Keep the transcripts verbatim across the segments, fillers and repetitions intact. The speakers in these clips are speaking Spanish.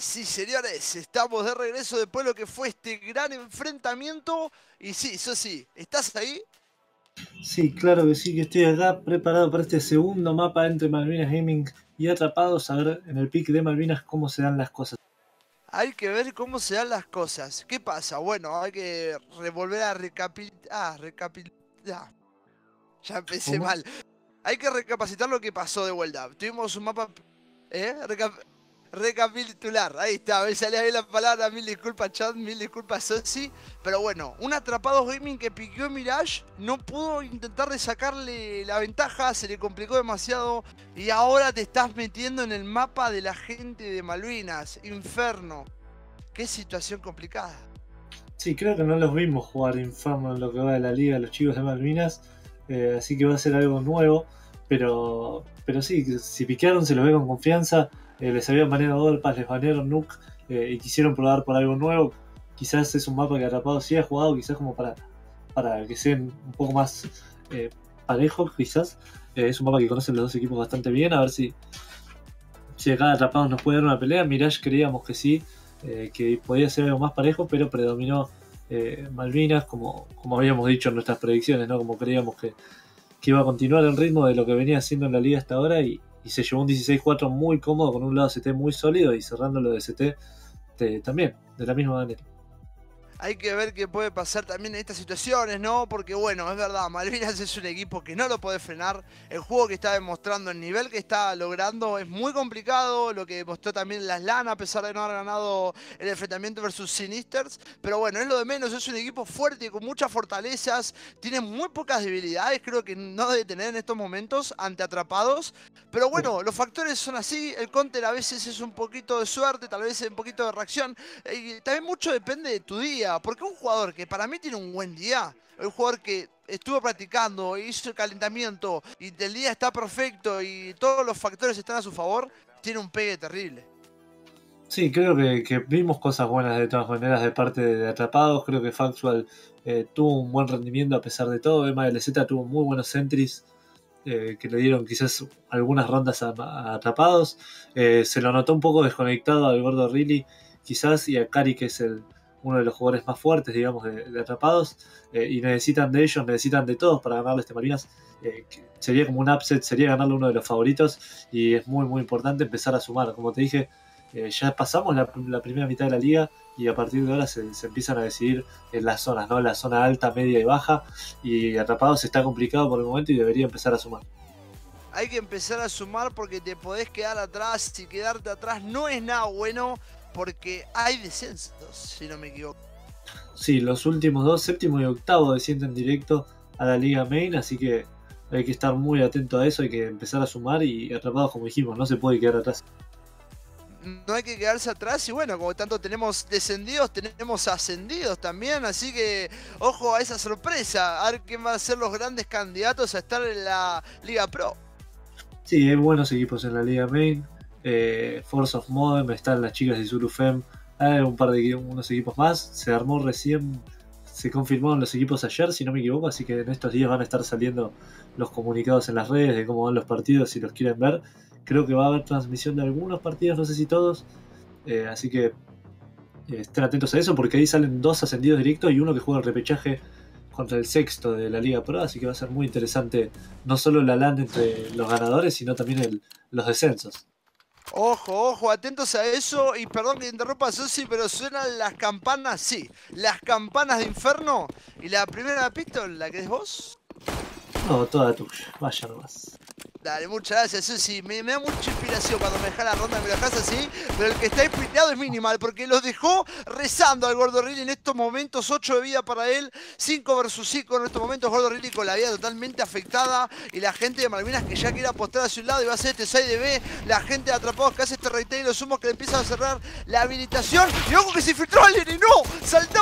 Sí, señores, estamos de regreso después de lo que fue este gran enfrentamiento. Y sí, eso sí, ¿estás ahí? Sí, claro que sí, que estoy acá preparado para este segundo mapa entre Malvinas Gaming y Atrapados, a ver en el pick de Malvinas cómo se dan las cosas. Hay que ver cómo se dan las cosas. ¿Qué pasa? Bueno, hay que volver a recapitar... Ah, recapitar... Ya empecé ¿Cómo? mal. Hay que recapacitar lo que pasó de vuelta. Tuvimos un mapa... ¿Eh? Recap... Recapitular, ahí está, me salía bien la palabra, mil disculpas chat, mil disculpas Sosi. Pero bueno, un Atrapados Gaming que piqueó Mirage, no pudo intentar de sacarle la ventaja, se le complicó demasiado. Y ahora te estás metiendo en el mapa de la gente de Malvinas, Inferno. Qué situación complicada. Sí, creo que no los vimos jugar Inferno en lo que va de la liga, los chicos de Malvinas, eh, así que va a ser algo nuevo, pero, pero sí, si piquearon se los ve con confianza, eh, les habían baneado Golpas, les banearon Nuke eh, y quisieron probar por algo nuevo. Quizás es un mapa que Atrapado sí ha jugado, quizás como para, para que sean un poco más eh, parejos, quizás. Eh, es un mapa que conocen los dos equipos bastante bien, a ver si, si acá Atrapados nos puede dar una pelea. Mirage creíamos que sí, eh, que podía ser algo más parejo, pero predominó eh, Malvinas, como, como habíamos dicho en nuestras predicciones, ¿no? Como creíamos que, que iba a continuar el ritmo de lo que venía haciendo en la liga hasta ahora, y, y se llevó un dieciséis cuatro muy cómodo, con un lado C T muy sólido y cerrándolo de C T de, también, de la misma manera. Hay que ver qué puede pasar también en estas situaciones, ¿no? Porque bueno, es verdad, Malvinas es un equipo que no lo puede frenar. El juego que está demostrando, el nivel que está logrando es muy complicado. Lo que demostró también las LAN, a pesar de no haber ganado el enfrentamiento versus Sinisters. Pero bueno, es lo de menos, es un equipo fuerte, con muchas fortalezas. Tiene muy pocas debilidades, creo que no debe tener en estos momentos ante Atrapados. Pero bueno, los factores son así. El counter a veces es un poquito de suerte, tal vez un poquito de reacción. Y también mucho depende de tu día. Porque un jugador que para mí tiene un buen día, un jugador que estuvo practicando, hizo el calentamiento y el día está perfecto y todos los factores están a su favor, tiene un pegue terrible. Sí, creo que, que vimos cosas buenas de todas maneras de parte de Atrapados. Creo que Factual eh, tuvo un buen rendimiento a pesar de todo. M L Z tuvo muy buenos sentries eh, que le dieron quizás algunas rondas a, a Atrapados. Eh, se lo notó un poco desconectado al Gordo Riley, quizás, y a Kari, que es el, uno de los jugadores más fuertes, digamos, de, de Atrapados. Eh, y necesitan de ellos, necesitan de todos para ganarle este Malvinas. Eh, sería como un upset, sería ganarle uno de los favoritos. Y es muy, muy importante empezar a sumar. Como te dije, Eh, ya pasamos la, la primera mitad de la liga y a partir de ahora se, se empiezan a decidir en las zonas, ¿no? La zona alta, media y baja, y Atrapados está complicado por el momento y debería empezar a sumar. Hay que empezar a sumar porque te podés quedar atrás y quedarte atrás no es nada bueno porque hay descensos, si no me equivoco. Sí, los últimos dos, séptimo y octavo, descienden directo a la Liga Main, así que hay que estar muy atento a eso, hay que empezar a sumar y Atrapados, como dijimos, no se puede quedar atrás. No hay que quedarse atrás y bueno, como tanto tenemos descendidos, tenemos ascendidos también, así que ojo a esa sorpresa, a ver quién van a ser los grandes candidatos a estar en la Liga Pro. Sí, hay buenos equipos en la Liga Main, eh, Force of Modem, están las chicas de Zurufem, hay un par de unos equipos más, se armó recién, se confirmaron los equipos ayer, si no me equivoco, así que en estos días van a estar saliendo los comunicados en las redes de cómo van los partidos, si los quieren ver. Creo que va a haber transmisión de algunos partidos, no sé si todos, eh, así que eh, estén atentos a eso, porque ahí salen dos ascendidos directos y uno que juega el repechaje contra el sexto de la Liga Pro, así que va a ser muy interesante no solo la LAN entre los ganadores, sino también el, los descensos. Ojo, ojo, atentos a eso. Y perdón que interrumpa, Susi, pero suenan las campanas, sí. Las campanas de Inferno. Y la primera pistol, ¿la querés vos? No, toda tuya, vaya nomás. Dale, muchas gracias, Susi. Me, me da mucha inspiración cuando me dejas la ronda, me la dejas así. Pero el que está inspirado es Minimal, porque los dejó rezando al Gordo Riley en estos momentos. ocho de vida para él, cinco versus cinco en estos momentos. Gordo Riley con la vida totalmente afectada. Y la gente de Malvinas que ya quiere apostar hacia un lado y va a hacer este seis de B. La gente de Atrapados que hace este reiteo y los humos que le empiezan a cerrar la habilitación. Y ojo que se infiltró alguien y no, saltaba de más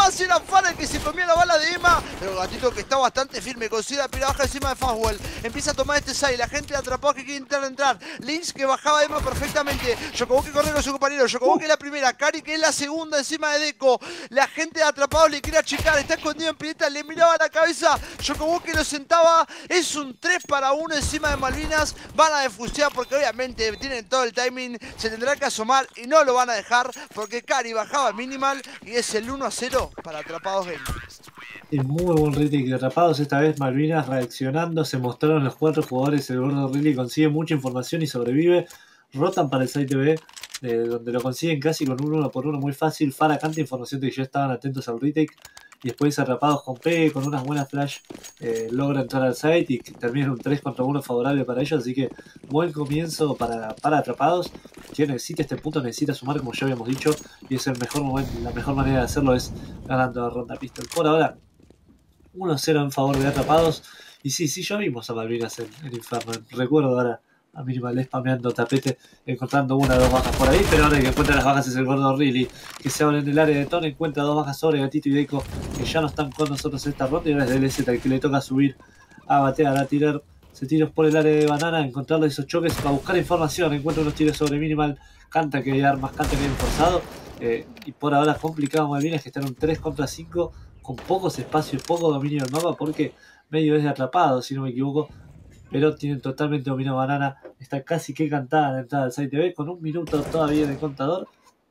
casi era Fara el que se comía la bala de Emma, pero Gatito, que está bastante firme, consigue la primera baja encima de Fastwell, empieza a tomar este side, la gente atrapó que quiere intentar entrar, Lynx que bajaba a Emma perfectamente, Yokobo que corre con su compañero, Yokobo que es la primera, Kari que es la segunda encima de Deco, la gente de atrapado le quiere achicar, está escondido en pileta, le miraba la cabeza, Yokobo que lo sentaba, es un tres para uno encima de Malvinas, van a defusear porque obviamente tienen todo el timing, se tendrá que asomar y no lo van a dejar porque Kari bajaba minimal y es el uno a cero para Atrapados Game. Y muy buen retake de Atrapados, esta vez Malvinas reaccionando, se mostraron los cuatro jugadores, el gordo Riley consigue mucha información y sobrevive, rotan para el site B, eh, donde lo consiguen casi con un uno por uno muy fácil, Fara canta información de que ya estaban atentos al retake, y después Atrapados con P, con unas buenas flash, eh, logra entrar al site y termina un tres contra uno favorable para ellos, así que buen comienzo para, para Atrapados, que necesita este punto, necesita sumar como ya habíamos dicho, y es el mejor momento, la mejor manera de hacerlo es ganando la ronda pistol. Por ahora, uno cero en favor de Atrapados, y sí, sí, ya vimos a Malvinas en, en Inferno, recuerdo ahora a Minimal spameando tapete, encontrando una o dos bajas por ahí, pero ahora el que encuentra las bajas es el gordo Riley, que se abre en el área de Tone, encuentra dos bajas sobre Gatito y Deco, que ya no están con nosotros en esta ronda, y ahora es D L Z el que le toca subir a batear, a tirar, se tira por el área de Banana, encontrarle esos choques, para buscar información, encuentra unos tiros sobre Minimal, canta que hay armas, canta que hay forzado, eh, y por ahora complicado Malvinas, que están en un tres contra cinco, con pocos espacios, poco dominio del mapa, porque medio es de Atrapado, si no me equivoco, pero tienen totalmente dominio Banana, está casi que cantada la entrada del site B, con un minuto todavía de contador,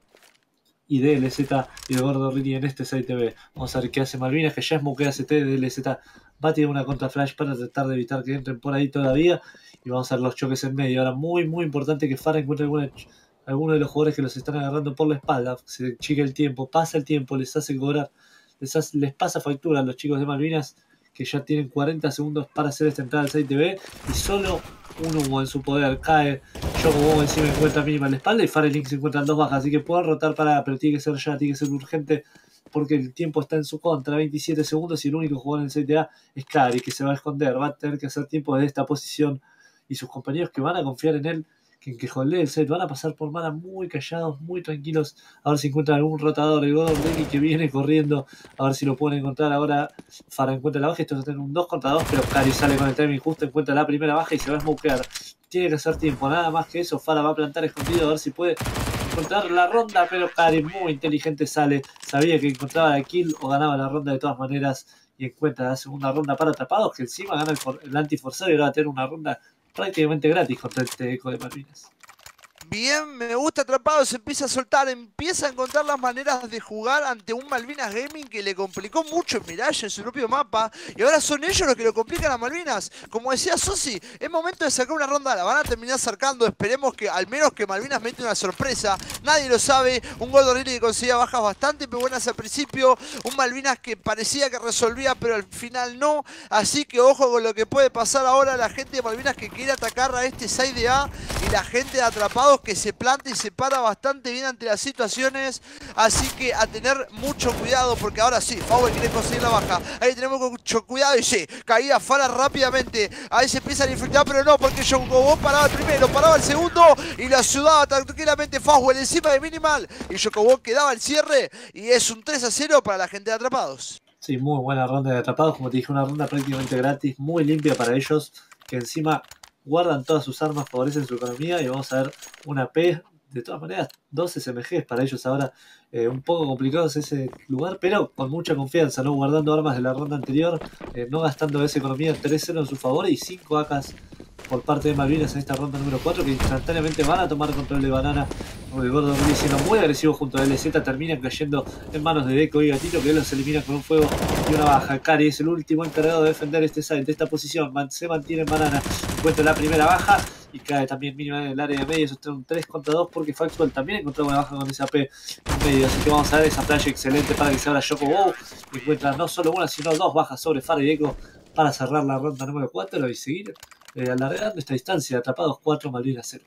y D L Z y el gordo Rini en este site B. Vamos a ver qué hace Malvinas, que ya smokea C T, D L Z va a tirar una contra flash para tratar de evitar que entren por ahí todavía, y vamos a ver los choques en medio. Ahora muy muy importante que Fara encuentre alguna, alguno de los jugadores que los están agarrando por la espalda, se chica el tiempo, pasa el tiempo, les hace cobrar, les, hace, les pasa factura a los chicos de Malvinas, que ya tienen cuarenta segundos para hacer esta entrada al site B, y solo un humo en su poder, cae Yokobo encima, encuentra mínima en la espalda, y Fara y Link se encuentran dos bajas, así que pueden rotar para, pero tiene que ser ya, tiene que ser urgente, porque el tiempo está en su contra, veintisiete segundos, y el único jugador en el site A es Kari, que se va a esconder, va a tener que hacer tiempo desde esta posición, y sus compañeros que van a confiar en él, que, que holdee el set, van a pasar por mana muy callados, muy tranquilos, a ver si encuentran algún rotador, el Godon Denny que viene corriendo, a ver si lo pueden encontrar. Ahora Fara encuentra la baja, esto va a tener un dos contra dos, pero Kari sale con el timing justo, encuentra la primera baja y se va a smokear, tiene que hacer tiempo, nada más que eso. Fara va a plantar escondido a ver si puede encontrar la ronda, pero Kari muy inteligente sale, sabía que encontraba la kill o ganaba la ronda de todas maneras, y encuentra la segunda ronda para Atrapados, que encima gana el, el anti-forzado y ahora va a tener una ronda prácticamente gratis contra este Eco de Malvinas. Bien, me gusta Atrapados, se empieza a soltar, empieza a encontrar las maneras de jugar ante un Malvinas Gaming que le complicó mucho en Mirage en su propio mapa, y ahora son ellos los que lo complican a Malvinas. Como decía Sosi, es momento de sacar una ronda, la van a terminar sacando, esperemos que al menos que Malvinas mete una sorpresa, nadie lo sabe, un Gordo Riley que conseguía bajas bastante pero buenas al principio, un Malvinas que parecía que resolvía pero al final no, así que ojo con lo que puede pasar ahora, la gente de Malvinas que quiere atacar a este side A, y la gente de Atrapados que se planta y se para bastante bien ante las situaciones, así que a tener mucho cuidado, porque ahora sí, Fowler quiere conseguir la baja, ahí tenemos mucho cuidado, y sí, caía Fara rápidamente, ahí se empieza a infiltrar, pero no, porque Yokobo paraba el primero, paraba el segundo, y lo ayudaba tranquilamente Fowler encima de Minimal, y Yokobo quedaba el cierre, y es un tres a cero para la gente de Atrapados. Sí, muy buena ronda de Atrapados, como te dije, una ronda prácticamente gratis, muy limpia para ellos, que encima guardan todas sus armas, favorecen su economía, y vamos a ver una P, de todas maneras, dos S M Gs para ellos ahora, eh, un poco complicados ese lugar, pero con mucha confianza, no guardando armas de la ronda anterior, eh, no gastando esa economía, tres cero en su favor, y cinco A Ks por parte de Malvinas en esta ronda número cuatro, que instantáneamente van a tomar control de Banana. El Gordo Riley siendo muy agresivo junto a L Z, terminan cayendo en manos de Deco y Gatito, que los eliminan con un fuego y una baja. Kari es el último encargado de defender este side, de esta posición, se mantiene en Banana, encuentra la primera baja y cae también mínima en el área de medio. Eso está un tres contra dos porque Factual también encontró una baja con esa P en medio, así que vamos a ver esa playa excelente para que se abra Yokobo, encuentra no solo una sino dos bajas sobre Fara y Deco para cerrar la ronda número cuatro y seguir eh, alargando esta distancia. Atrapados cuatro, Malvinas cero.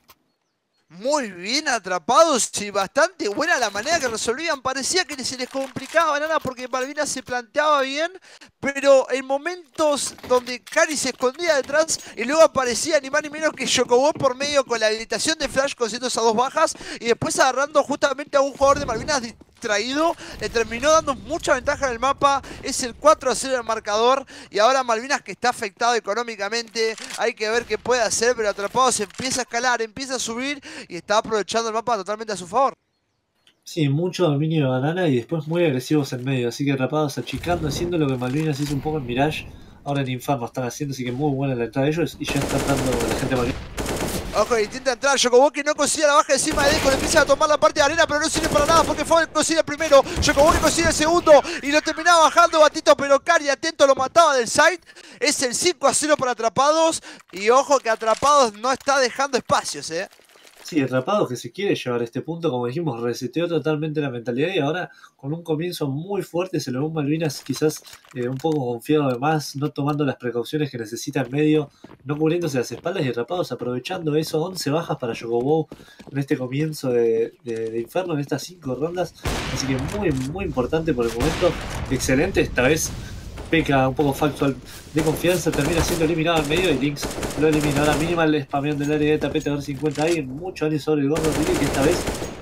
Muy bien Atrapados y bastante buena la manera que resolvían. Parecía que se les complicaba nada porque Malvinas se planteaba bien, pero en momentos donde Kari se escondía detrás y luego aparecía ni más ni menos que Yokobo por medio con la habilitación de Flash consiguiendo esas dos bajas y después agarrando justamente a un jugador de Malvinas distraído, le terminó dando mucha ventaja en el mapa, es el cuatro a cero el marcador, y ahora Malvinas, que está afectado económicamente, hay que ver qué puede hacer, pero Atrapados empieza a escalar, empieza a subir, y está aprovechando el mapa totalmente a su favor. Sí, mucho dominio de banana y después muy agresivos en medio, así que Atrapados achicando, haciendo lo que Malvinas hizo un poco en Mirage, ahora en Inferno están haciendo, así que muy buena la entrada de ellos y ya están dando la gente Malvinas. Ojo, intenta entrar, Yokoboki no consigue la baja encima de Deco, le empieza a tomar la parte de arena, pero no sirve para nada porque Fabel consigue el primero, Yokoboki consigue el segundo y lo terminaba bajando Gatito, pero Cari atento lo mataba del side. Es el cinco a cero para Atrapados y ojo que Atrapados no está dejando espacios, eh. Sí, Atrapados que se quiere llevar a este punto, como dijimos, reseteó totalmente la mentalidad y ahora con un comienzo muy fuerte se lo ve un Malvinas quizás eh, un poco confiado de más, no tomando las precauciones que necesita en medio, no cubriéndose las espaldas y Atrapados aprovechando eso, once bajas para Yokobow en este comienzo de, de, de Inferno, en estas cinco rondas, así que muy muy importante por el momento, excelente, esta vez peca un poco factual de confianza, termina siendo eliminado en medio y Lynx lo elimina. Ahora Minimal spameando el área de tapete a ver si encuentra ahí mucho daño sobre el gordo Riley, que esta vez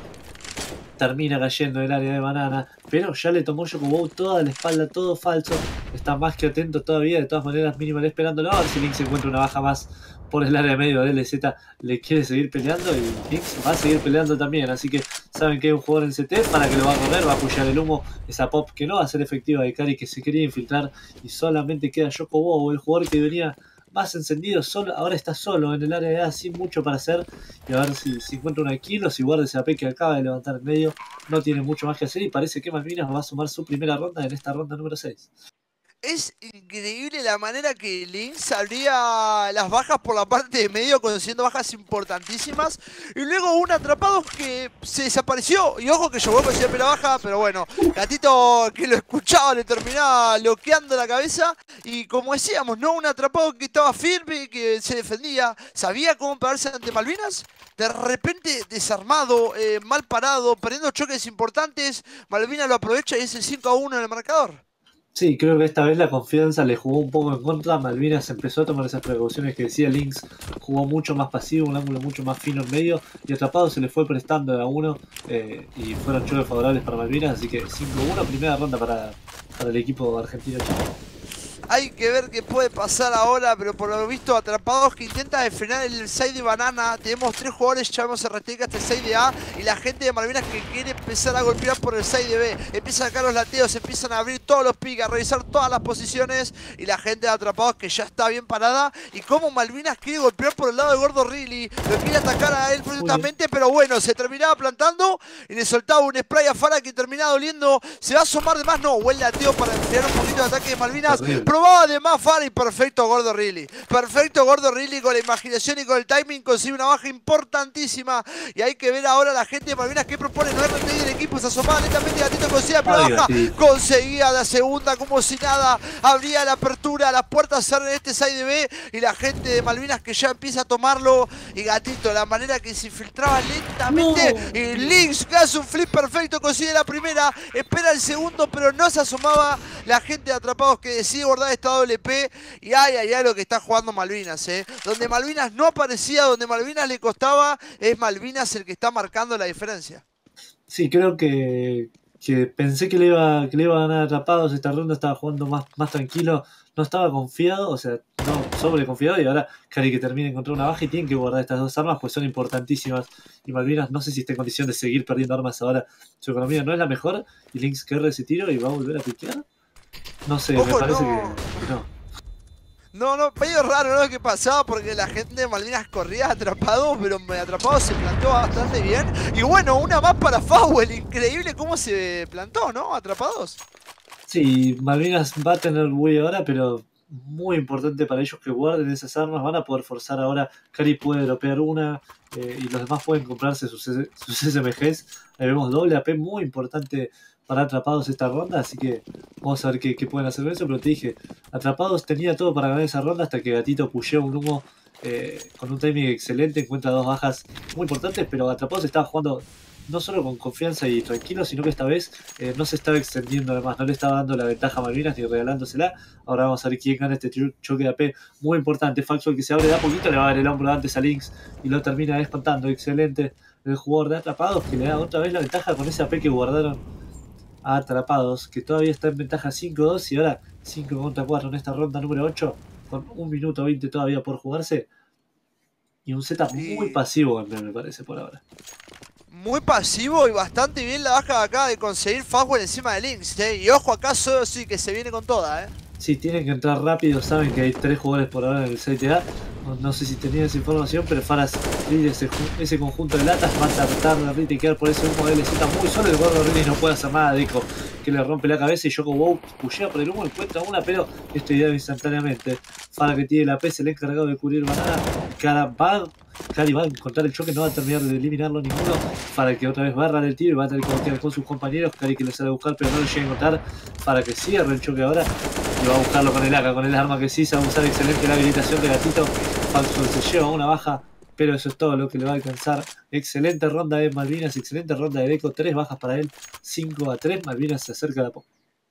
termina cayendo en el área de banana, pero ya le tomó Yokobow toda la espalda, todo falso, está más que atento todavía, de todas maneras Minimal esperándolo, a ver si Lynx encuentra una baja más por el área de medio de L Z, le quiere seguir peleando y Lynx va a seguir peleando también, así que saben que hay un jugador en C T, para que lo va a correr, va a apoyar el humo, esa pop que no va a ser efectiva de Cari, que se quería infiltrar y solamente queda Yokobow, el jugador que venía más encendido, solo, ahora está solo en el área de A sin mucho para hacer y a ver si, si encuentra una kill o si guarda ese A P que acaba de levantar en medio, no tiene mucho más que hacer y parece que Malvinas va a sumar su primera ronda en esta ronda número seis. Es increíble la manera que Lynx abría las bajas por la parte de medio, consiguiendo bajas importantísimas. Y luego un Atrapados que se desapareció. Y ojo que llegó con siempre la baja, pero bueno, Gatito que lo escuchaba le terminaba bloqueando la cabeza. Y como decíamos, ¿no? Un Atrapado que estaba firme, que se defendía, sabía cómo pararse ante Malvinas. De repente desarmado, eh, mal parado, perdiendo choques importantes. Malvinas lo aprovecha y es el cinco a uno en el marcador. Sí, creo que esta vez la confianza le jugó un poco en contra. Malvinas empezó a tomar esas precauciones que decía Lynx, jugó mucho más pasivo, un ángulo mucho más fino en medio y Atrapado se le fue prestando de a uno eh, y fueron choques favorables para Malvinas, así que cinco a uno, primera ronda para, para el equipo argentino. Hay que ver qué puede pasar ahora, pero por lo visto Atrapados que intenta de frenar el side de banana. Tenemos tres jugadores, ya vemos a Reteca hasta el side de A y la gente de Malvinas que quiere empezar a golpear por el side de B. Empiezan a sacar los lateos, empiezan a abrir todos los picks, a revisar todas las posiciones y la gente de Atrapados que ya está bien parada. Y como Malvinas quiere golpear por el lado de Gordo Riley, lo quiere atacar a él bruscamente, pero bueno, se terminaba plantando y le soltaba un spray a Fara que terminaba doliendo. Se va a asomar de más, no, o el lateo para enfriar un poquito de ataque de Malvinas. Probaba de más Fara y perfecto Gordo Riley. Perfecto Gordo Riley con la imaginación y con el timing consigue una baja importantísima. Y hay que ver ahora a la gente de Malvinas que propone. No R T I del equipo, se asomaba lentamente, Gatito conseguía la baja. Conseguía la segunda como si nada. Abría la apertura, las puertas se abren en este side de B. Y la gente de Malvinas que ya empieza a tomarlo. Y Gatito, la manera que se infiltraba lentamente. No. Y Lynx que hace un flip perfecto, consigue la primera. Espera el segundo, pero no se asomaba. La gente de Atrapados que decide guardar esta doble P. Y ay, ay, ay, lo que está jugando Malvinas, eh. Donde Malvinas no aparecía, donde Malvinas le costaba, es Malvinas el que está marcando la diferencia. Sí, creo que, que pensé que le, iba, que le iba a ganar Atrapados. Esta ronda estaba jugando más, más tranquilo. No estaba confiado, o sea, no sobreconfiado. Y ahora Cari que termina de encontrar una baja y tienen que guardar estas dos armas, pues son importantísimas. Y Malvinas no sé si está en condición de seguir perdiendo armas ahora. Su economía no es la mejor. Y Lynx que ese tiro y va a volver a piquear. No sé, Ojo, me parece no. que no. No, no, medio raro ¿no? Lo que pasaba porque la gente de Malvinas corría Atrapados, pero Atrapados se plantó bastante bien. Y bueno, una más para Fowell, increíble cómo se plantó, ¿no? Atrapados. Sí, Malvinas va a tener buey ahora, pero muy importante para ellos que guarden esas armas. Van a poder forzar ahora. Cari puede dropear una eh, y los demás pueden comprarse sus, sus S M Gs. Ahí vemos doble A P muy importante para Atrapados esta ronda, así que vamos a ver qué, qué pueden hacer con eso, pero te dije, Atrapados tenía todo para ganar esa ronda hasta que Gatito pusheó un humo eh, con un timing excelente, encuentra dos bajas muy importantes, pero Atrapados estaba jugando no solo con confianza y tranquilo, sino que esta vez eh, no se estaba extendiendo además, no le estaba dando la ventaja a Malvinas ni regalándosela. Ahora vamos a ver quién gana este choque de A P muy importante. Factual que se abre de a poquito, le va a dar el hombro antes a Lynx y lo termina espantando, excelente el jugador de Atrapados que le da otra vez la ventaja con ese A P que guardaron a Atrapados, que todavía está en ventaja cinco dos y ahora cinco contra cuatro en esta ronda número ocho, con un minuto veinte todavía por jugarse. Y un setup Sí. muy pasivo, me parece, por ahora. Muy pasivo y bastante bien la baja acá de conseguir Fastwell encima de Lynx, ¿eh? Y ojo acá, Soyo sí que se viene con toda, ¿eh? Sí, tienen que entrar rápido, saben que hay tres jugadores por ahora en el site A. No, no sé si tenían esa información, pero Faras ese, ese conjunto de latas va a tratar de retiquear por ese humo de L Z muy solo. El gordo Rini no puede hacer nada, Deco, que le rompe la cabeza y Yoko Wow pushea por el humo, encuentra una, pero esto idea instantáneamente. Fara que tiene la P, se le ha encargado de cubrir banana. Cara va, Cari va a encontrar el choque, no va a terminar de eliminarlo ninguno. Para que otra vez barra el tiro y va a tener que voltear con sus compañeros. Cari que le sale a buscar, pero no lo llega a encontrar. Para que cierre el choque ahora. Y va a buscarlo con el A K, con el arma que sí, se va a usar excelente la habilitación de Gatito. Falso se lleva una baja, pero eso es todo lo que le va a alcanzar. Excelente ronda de Malvinas, excelente ronda de Deco, tres bajas para él, cinco a tres, Malvinas se acerca de a poco.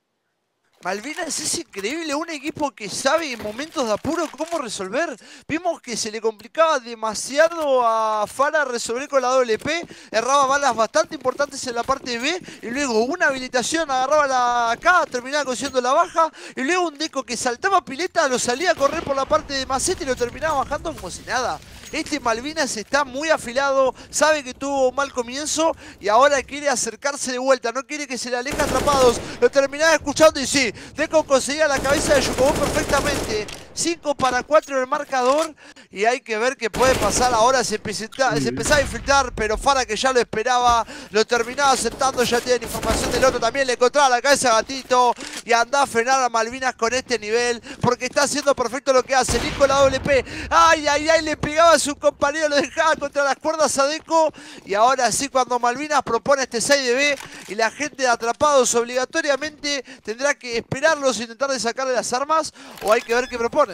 Malvinas es increíble, un equipo que sabe en momentos de apuro cómo resolver. Vimos que se le complicaba demasiado a Fara resolver con la doble P, erraba balas bastante importantes en la parte B, y luego una habilitación, agarraba la K, terminaba consiguiendo la baja, y luego un Deco que saltaba pileta, lo salía a correr por la parte de Macete y lo terminaba bajando como si nada. Este Malvinas está muy afilado, sabe que tuvo un mal comienzo y ahora quiere acercarse de vuelta, no quiere que se le aleje Atrapados. Lo terminaba escuchando y sí, Deco conseguía la cabeza de Yukobo perfectamente. cinco para cuatro en el marcador y hay que ver qué puede pasar. Ahora se, empezaba, se empezaba a infiltrar, pero Fara, que ya lo esperaba, lo terminaba sentando. Ya tienen información del otro, también le encontraba la cabeza a Gatito y anda a frenar a Malvinas con este nivel porque está haciendo perfecto lo que hace. Nico la doble P, ay, ay, ay, le pegaba a su compañero, lo dejaba contra las cuerdas a Deco. Y ahora sí, cuando Malvinas propone este seis de B y la gente de Atrapados obligatoriamente tendrá que esperarlos e intentar de sacarle las armas, o hay que ver qué proponen.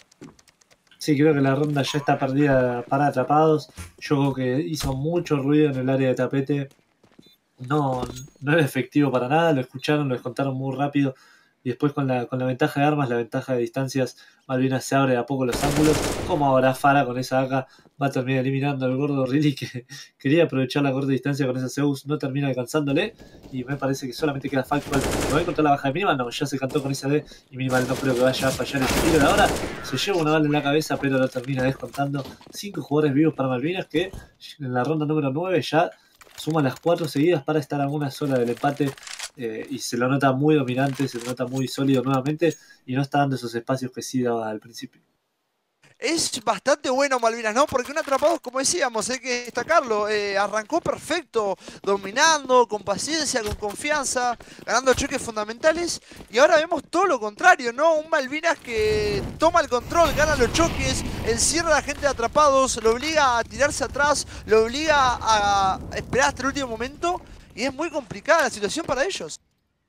Sí, creo que la ronda ya está perdida para Atrapados. Yo creo que hizo mucho ruido en el área de tapete. No, no era efectivo para nada, lo escucharon, lo descontaron muy rápido. Y después con la, con la ventaja de armas, la ventaja de distancias, Malvinas se abre de a poco los ángulos. Como ahora Fara con esa A K va a terminar eliminando al gordo Riley, que quería aprovechar la corta distancia con esa Zeus, no termina alcanzándole. Y me parece que solamente queda Factual. ¿No va a encontrar la baja de Minimal? No, ya se cantó con esa D y Minimal no creo que vaya a fallar ese tiro de ahora. Se lleva una bala en la cabeza, pero lo termina descontando. Cinco jugadores vivos para Malvinas, que en la ronda número nueve ya suman las cuatro seguidas para estar a una sola del empate. Eh, y se lo nota muy dominante, se lo nota muy sólido nuevamente y no está dando esos espacios que sí daba al principio. Es bastante bueno Malvinas, ¿no? Porque un Atrapados, como decíamos, hay que destacarlo, eh, arrancó perfecto, dominando, con paciencia, con confianza, ganando choques fundamentales, y ahora vemos todo lo contrario, ¿no? Un Malvinas que toma el control, gana los choques, encierra a la gente de Atrapados, lo obliga a tirarse atrás, lo obliga a esperar hasta el último momento, y es muy complicada la situación para ellos.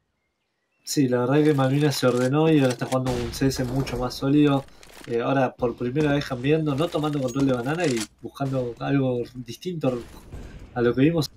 Sí, la verdad que Malvinas se ordenó y ahora está jugando un C S mucho más sólido. Eh, ahora por primera vez cambiando, no tomando control de banana y buscando algo distinto a lo que vimos.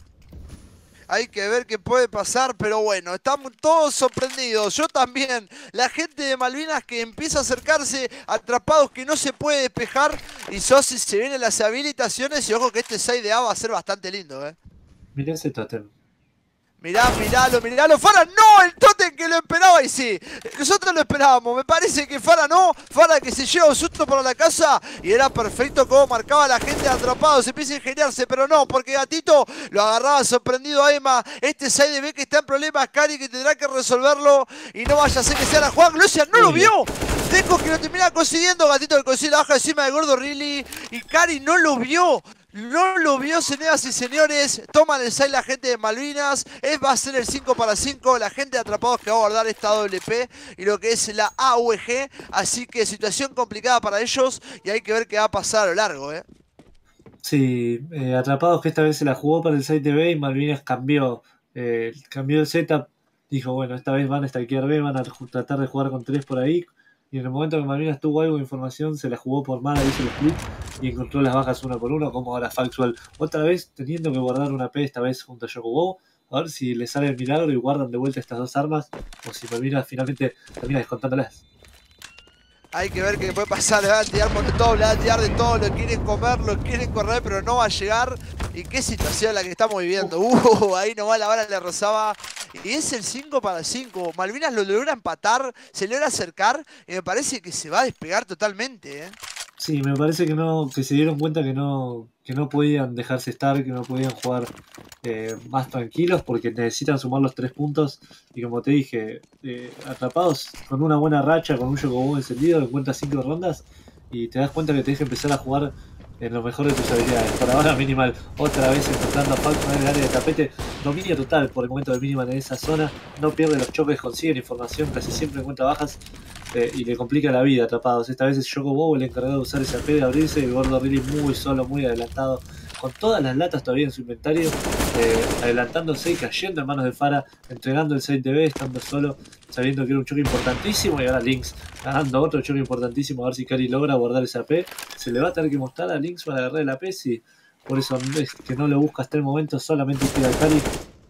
Hay que ver qué puede pasar, pero bueno, estamos todos sorprendidos. Yo también. La gente de Malvinas que empieza a acercarse, Atrapados que no se puede despejar. Y Sosi se vienen las habilitaciones. Y ojo que este seis de A va a ser bastante lindo, eh. Mirá ese tótem. Mirá, miralo, miralo. Fara, no, el tótem que lo esperaba. Y sí, nosotros lo esperábamos. Me parece que Fara no. Fara que se lleva un susto para la casa. Y era perfecto como marcaba la gente de Atrapados. Se empieza a ingeniarse, pero no, porque Gatito lo agarraba sorprendido a Emma. Este seis de B que está en problemas, Cari, que tendrá que resolverlo. Y no vaya a ser que sea la Juan. Lucian no lo vio. Deco que lo termina consiguiendo. Gatito que consigue la baja encima del gordo Riley. Y Cari no lo vio. No lo vio, señoras y señores. Toman el seis la gente de Malvinas. Es, va a ser el cinco para cinco. La gente de Atrapados que va a guardar esta doble P y lo que es la A U G. Así que situación complicada para ellos. Y hay que ver qué va a pasar a lo largo, ¿eh? Sí, eh, Atrapados que esta vez se la jugó para el seis de B y Malvinas cambió, eh, cambió el setup. Dijo, bueno, esta vez van a stalkear B, van a tratar de jugar con tres por ahí. Y en el momento que Malvinas tuvo algo de información, se la jugó por mala, hizo el split y encontró las bajas uno por uno, como ahora Factual. Otra vez teniendo que guardar una P, esta vez junto a Yokobo. A ver si le sale el milagro y guardan de vuelta estas dos armas, o si Malvinas finalmente termina descontándolas. Hay que ver qué puede pasar, le van a tirar por todo, le van a tirar de todo, lo quieren comer, lo quieren correr, pero no va a llegar. Y qué situación la que estamos viviendo. Uh, ahí nomás la bala le rozaba y es el cinco para cinco. Malvinas lo logra empatar, se logra acercar y me parece que se va a despegar totalmente, ¿eh? Sí, me parece que no, que se dieron cuenta que no, que no podían dejarse estar, que no podían jugar eh, más tranquilos porque necesitan sumar los tres puntos. Y como te dije, eh, atrapados con una buena racha, con un Yokobo encendido, encuentras cinco rondas y te das cuenta que tenés que empezar a jugar en lo mejor de tus habilidades. Por ahora Minimal otra vez enfrentando a Falcon en el área de tapete, dominio total por el momento de Minimal en esa zona, no pierde los choques, consigue la información, casi siempre encuentra bajas. Eh, y le complica la vida atrapados. Esta vez es Yokobo el encargado de usar ese A P de abrirse, y el gordo Riley muy solo, muy adelantado, con todas las latas todavía en su inventario, eh, adelantándose y cayendo en manos de Pharah, entregando el seis D B, estando solo, sabiendo que era un choque importantísimo, y ahora Lynx ganando otro choque importantísimo, a ver si Kari logra guardar ese A P. Se le va a tener que mostrar a Lynx para agarrar el A P, si por eso es que no lo busca hasta el momento, solamente tira a Kari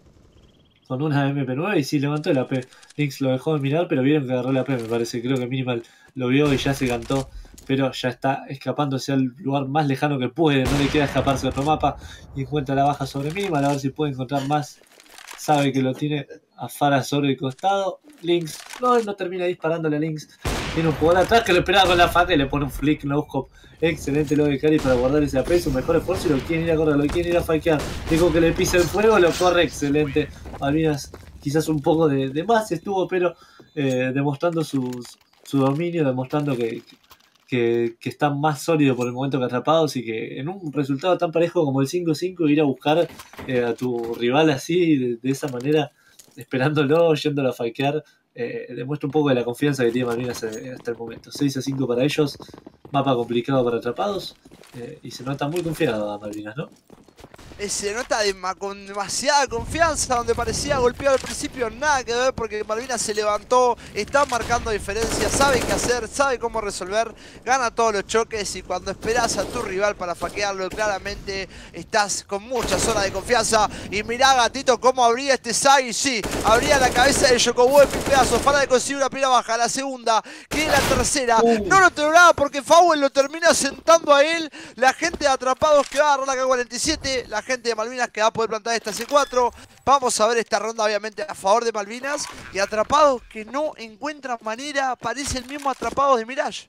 con una M P nueve y sí levantó el A P. Lynx lo dejó de mirar, pero vieron que agarró el A P, me parece. Creo que Minimal lo vio y ya se cantó, pero ya está escapándose al lugar más lejano que puede. No le queda escaparse a otro mapa y encuentra la baja sobre Minimal, a ver si puede encontrar más. Sabe que lo tiene a Pharah sobre el costado. Lynx no, no termina disparándole a Lynx. Tiene un jugador atrás que lo esperaba con la faca y le pone un flick no scope. Excelente lo de Kari para guardar ese A P, su mejor esfuerzo, y lo quieren ir a correr, lo quieren ir a fakear. Dijo que le pise el fuego, lo corre, excelente. Malvinas quizás un poco de, de más estuvo, pero eh, demostrando sus, su dominio, demostrando que, que, que está más sólido por el momento que Atrapados, y que en un resultado tan parejo como el cinco cinco ir a buscar eh, a tu rival así, de, de esa manera, esperándolo, yéndolo a fakear, eh, demuestra un poco de la confianza que tiene Malvinas hasta el momento. seis a cinco para ellos, mapa complicado para Atrapados, eh, y se nota muy confiado a Malvinas, ¿no? Se nota de, con demasiada confianza, donde parecía golpeado al principio, nada que ver, porque Malvinas se levantó, está marcando diferencia, sabe qué hacer, sabe cómo resolver, gana todos los choques, y cuando esperas a tu rival para faquearlo, claramente estás con mucha zona de confianza. Y mirá, gatito, cómo abría este Sai, sí, abría la cabeza de Yokobo en pedazos para de conseguir una primera baja, la segunda, que la tercera, uh. no lo lograba porque Fowell lo termina sentando a él. La gente de Atrapados que va a agarrar la K cuarenta y siete, la gente de Malvinas que va a poder plantar esta C cuatro. Vamos a ver esta ronda obviamente a favor de Malvinas, y Atrapados que no encuentra manera, parece el mismo Atrapados de Mirage.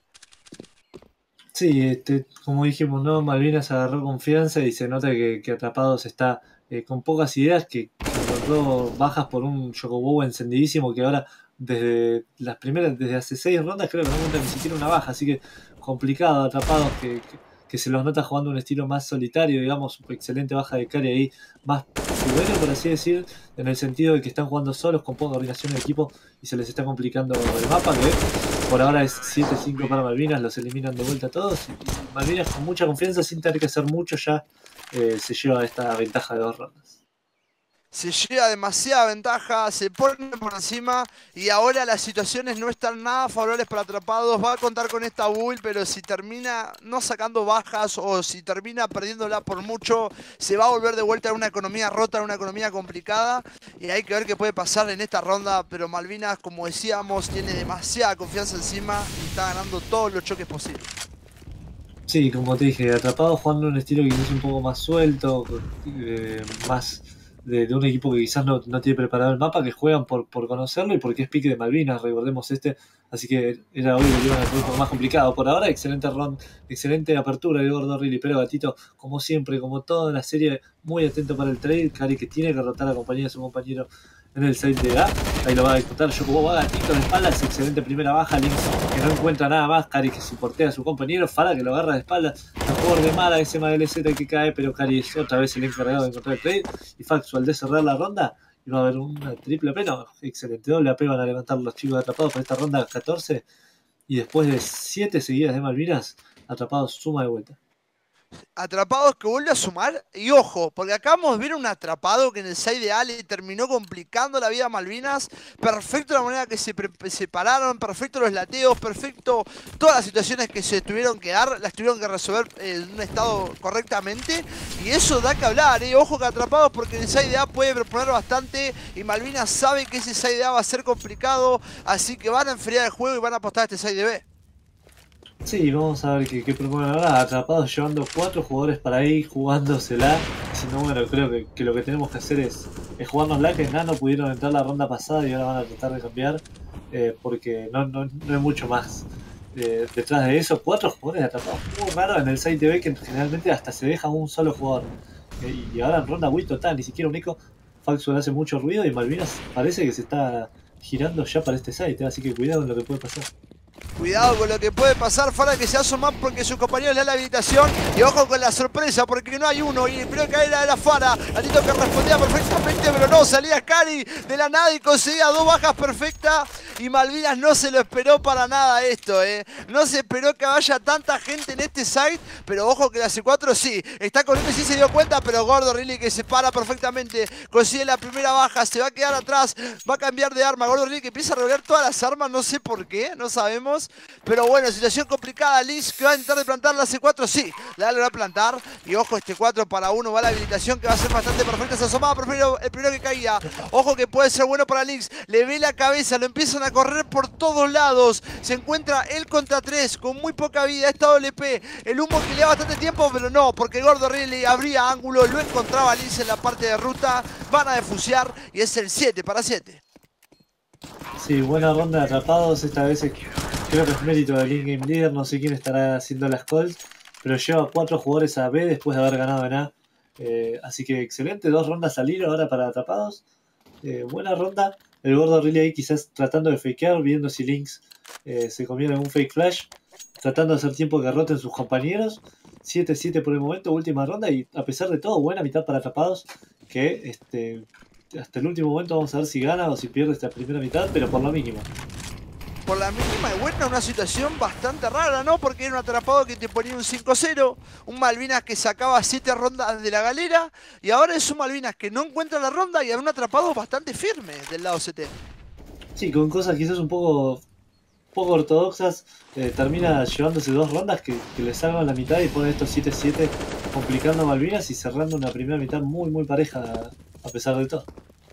Sí, este, como dijimos, ¿no? Malvinas agarró confianza y se nota que, que Atrapados está eh, con pocas ideas, que, que encontró bajas por un Yokobo encendidísimo, que ahora desde las primeras, desde hace seis rondas creo que no encuentra ni siquiera una baja, así que complicado. Atrapados que, que que se los nota jugando un estilo más solitario, digamos, excelente baja de Kari ahí, más fluido, por así decir, en el sentido de que están jugando solos, con poca coordinación de equipo, y se les está complicando el mapa, que por ahora es siete cinco para Malvinas, los eliminan de vuelta a todos, y Malvinas con mucha confianza, sin tener que hacer mucho, ya eh, se lleva esta ventaja de dos rondas. Se lleva demasiada ventaja, se pone por encima, y ahora las situaciones no están nada favorables para Atrapados. Va a contar con esta build, pero si termina no sacando bajas, o si termina perdiéndola por mucho, se va a volver de vuelta a una economía rota, a una economía complicada, y hay que ver qué puede pasar en esta ronda. Pero Malvinas, como decíamos, tiene demasiada confianza encima y está ganando todos los choques posibles. Sí, como te dije, Atrapados jugando un estilo que es un poco más suelto, eh, más... De, de un equipo que quizás no, no tiene preparado el mapa, que juegan por, por conocerlo y porque es pique de Malvinas, recordemos este, así que era obvio que iban a ser un poco más complicado. Por ahora, excelente round, excelente apertura de gordo Riley, pero Gatito, como siempre, como toda la serie, muy atento para el trade. Kari que tiene que derrotar a la compañía de su compañero en el seis de A, ahí lo va a disputar. Yokobo va Gatito de espaldas, excelente primera baja. Lynx que no encuentra nada más, Kari que soportea a su compañero, Pharah que lo agarra de espaldas, mejor de mala ese M L Z que cae, pero Kari es otra vez el encargado de encontrar el trade, y Factual de cerrar la ronda, y va a haber una triple A P, no, excelente doble A P van a levantar los chicos Atrapados por esta ronda catorce, y después de siete seguidas de Malvinas, Atrapados suma de vuelta. Atrapados que vuelve a sumar, y ojo, porque acabamos de ver un Atrapado que en el seis de A le terminó complicando la vida a Malvinas. Perfecto la manera que se separaron, perfecto los lateos, perfecto todas las situaciones que se tuvieron que dar, las tuvieron que resolver en un estado correctamente, y eso da que hablar, ¿eh? Ojo que Atrapados, porque en el seis de A puede proponer bastante, y Malvinas sabe que ese seis de A va a ser complicado, así que van a enfriar el juego y van a apostar a este seis de B. Sí, vamos a ver qué, qué proponen ahora. Atrapados llevando cuatro jugadores para ahí, jugándosela. Diciendo, bueno, creo que, que lo que tenemos que hacer es, es jugárnosla, que nada, no pudieron entrar la ronda pasada y ahora van a tratar de cambiar. Eh, porque no, no, no hay mucho más. Eh, detrás de eso, cuatro jugadores atrapados. Muy raro en el seis T V que generalmente hasta se deja un solo jugador. Eh, y ahora en ronda Wii total, ni siquiera un Nico. Faxwell hace mucho ruido y Malvinas parece que se está girando ya para este site, así que cuidado en lo que puede pasar. Cuidado con lo que puede pasar, Fara que se asoma porque su compañero le da la habilitación. Y ojo con la sorpresa porque no hay uno. Y el primero que era era Fara. Gatito que respondía perfectamente, pero no. Salía Cari de la nada y conseguía dos bajas perfectas. Y Malvinas no se lo esperó para nada esto, eh. No se esperó que haya tanta gente en este site. Pero ojo que la C cuatro sí. Está corriendo y sí se dio cuenta. Pero Gordo Riley que se para perfectamente. Consigue la primera baja. Se va a quedar atrás. Va a cambiar de arma. Gordo Riley que empieza a rodear todas las armas. No sé por qué. No sabemos. Pero bueno, situación complicada. Lynx que va a intentar de plantar la C cuatro. Sí, la va a plantar. Y ojo, este cuatro para uno va la habilitación que va a ser bastante perfecta. Se asomaba primero, el primero que caía. Ojo que puede ser bueno para Lynx. Le ve la cabeza, lo empiezan a correr por todos lados. Se encuentra él contra tres con muy poca vida. Esta W P. El humo que le da bastante tiempo, pero no, porque Gordo Riley abría ángulo. Lo encontraba Lynx en la parte de ruta. Van a defusear y es el siete para siete. Sí, buena ronda de atrapados. Esta vez es, creo que es mérito del in-game leader. No sé quién estará haciendo las calls, pero lleva cuatro jugadores a B después de haber ganado en A. Eh, así que excelente, dos rondas al hilo ahora para atrapados. Eh, buena ronda. El Gordo Riley ahí quizás tratando de fakear, viendo si Lynx eh, se conviene en un fake flash. Tratando de hacer tiempo que roten sus compañeros. siete siete por el momento, última ronda. Y a pesar de todo, buena mitad para atrapados. Que este... hasta el último momento vamos a ver si gana o si pierde esta primera mitad, pero por lo mínimo. Por la mínima y buena, una situación bastante rara, ¿no? Porque era un atrapado que te ponía un cinco cero, un Malvinas que sacaba siete rondas de la galera, y ahora es un Malvinas que no encuentra la ronda y un atrapado bastante firme del lado C T. Sí, con cosas quizás un poco, poco ortodoxas, eh, termina llevándose dos rondas que, que le salvan la mitad y pone estos siete siete complicando a Malvinas y cerrando una primera mitad muy muy pareja a pesar de todo.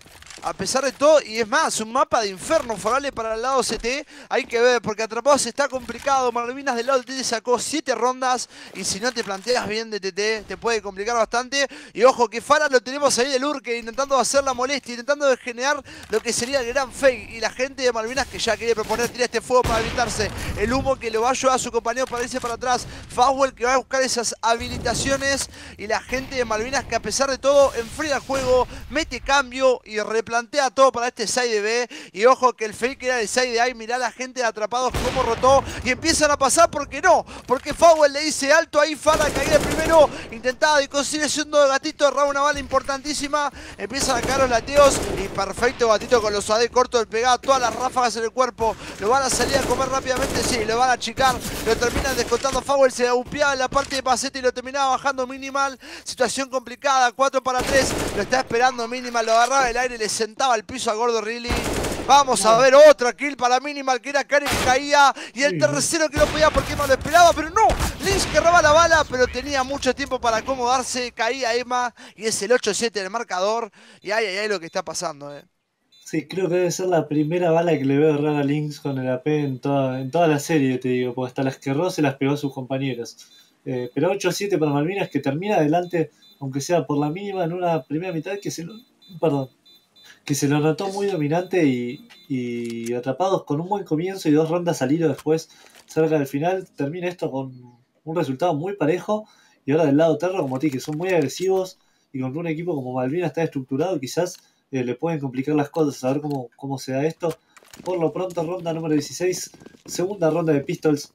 A pesar de todo, y es más, un mapa de infierno favorable para el lado C T. Hay que ver, porque Atrapados está complicado. Malvinas del lado de T T sacó siete rondas. Y si no te planteas bien de T T, te puede complicar bastante. Y ojo que Fara lo tenemos ahí de Lurke, intentando hacer la molestia, intentando de generar lo que sería el gran fake. Y la gente de Malvinas que ya quiere proponer, tira este fuego para habilitarse. El humo que lo va a ayudar a su compañero para irse para atrás. Fastwell que va a buscar esas habilitaciones. Y la gente de Malvinas que a pesar de todo enfría el juego, mete cambio y replantea todo para este side B. Y ojo que el fake era el side A. Y mirá la gente de Atrapados cómo rotó. Y empiezan a pasar porque no. Porque Fowell le dice alto ahí. Fara caía primero. Intentaba y consigue siendo de Gatito. Erraba una bala importantísima. Empiezan a caer los lateos. Y perfecto Gatito con los A D cortos del pegado. Todas las ráfagas en el cuerpo. Lo van a salir a comer rápidamente. Sí, lo van a achicar. Lo terminan descontando. Fowell se upiaba en la parte de Pacete y lo terminaba bajando Minimal. Situación complicada. cuatro para tres. Lo está esperando Minimal. Lo agarraba del aire y le sentaba al piso a Gordo Riley. Vamos a ver otra kill para Minimal, que era Karen que caía. Y el tercero que no podía porque no lo esperaba, pero no. Lynx que roba la bala, pero tenía mucho tiempo para acomodarse. Caía Emma y es el ocho siete del marcador. Y ay, ay, ay, lo que está pasando, eh. Sí, creo que debe ser la primera bala que le veo errar a Lynx con el A P en toda, en toda la serie, te digo, porque hasta las que erró se las pegó a sus compañeros. Eh, pero ocho siete para Malvinas, que termina adelante, aunque sea por la mínima, en una primera mitad que se lo... Perdón. Que se lo notó muy dominante y, y Atrapados con un buen comienzo y dos rondas al hilo después, cerca del final, termina esto con un resultado muy parejo. Y ahora del lado Terra, como te dije, son muy agresivos y con un equipo como Malvinas está estructurado, quizás eh, le pueden complicar las cosas, a ver cómo, cómo se da esto. Por lo pronto, ronda número dieciséis, segunda ronda de Pistols.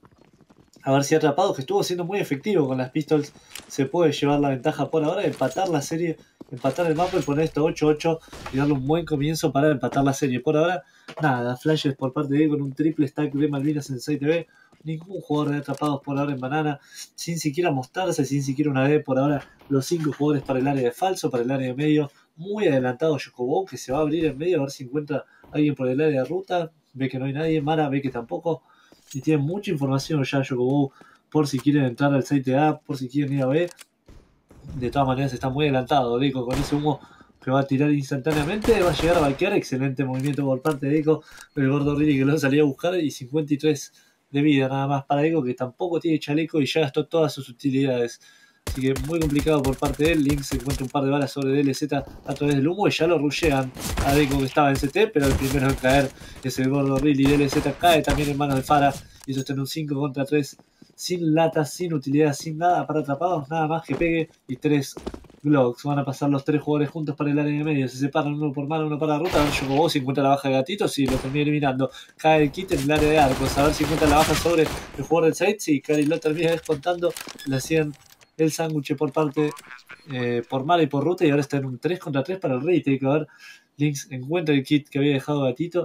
A ver si Atrapados, que estuvo siendo muy efectivo con las Pistols, se puede llevar la ventaja por ahora, empatar la serie, empatar el mapa y poner esto ocho ocho y darle un buen comienzo para empatar la serie. Por ahora, nada, flashes por parte de él con un triple stack de Malvinas en seis T V. Ningún jugador de Atrapados por ahora en banana, sin siquiera mostrarse, sin siquiera una D. Por ahora, los cinco jugadores para el área de falso, para el área de medio. Muy adelantado Yokobo, que se va a abrir en medio a ver si encuentra a alguien por el área de ruta. Ve que no hay nadie, Mara ve que tampoco. Y tiene mucha información ya Yokobo por si quieren entrar al seis T A, por si quieren ir a B. De todas maneras está muy adelantado Deco con ese humo que va a tirar instantáneamente. Va a llegar a balquear. Excelente movimiento por parte de Deco. El Gordo Riley que lo salía a buscar. Y cincuenta y tres de vida nada más para Deco, que tampoco tiene chaleco y ya gastó todas sus utilidades. Así que muy complicado por parte de él. Link se encuentra un par de balas sobre D L Z a través del humo y ya lo rushean a Deco, que estaba en C T, pero el primero en caer es el gordo Riley. D L Z cae también en manos de Pharah y eso está en un cinco contra tres, sin latas, sin utilidad, sin nada para atrapados, nada más que pegue y tres Glocks. Van a pasar los tres jugadores juntos para el área de medio, se separan uno por mano, uno para ruta. A ver Chocobo si encuentra la baja de Gatito, si lo termina eliminando. Cae el kit en el área de arcos, a ver si encuentra la baja sobre el jugador del side. Si Cari lo termina descontando, le hacían el sándwich por parte, eh, por mala y por ruta, y ahora está en un tres contra tres para el retake. A ver, Lynx encuentra el kit que había dejado Gatito.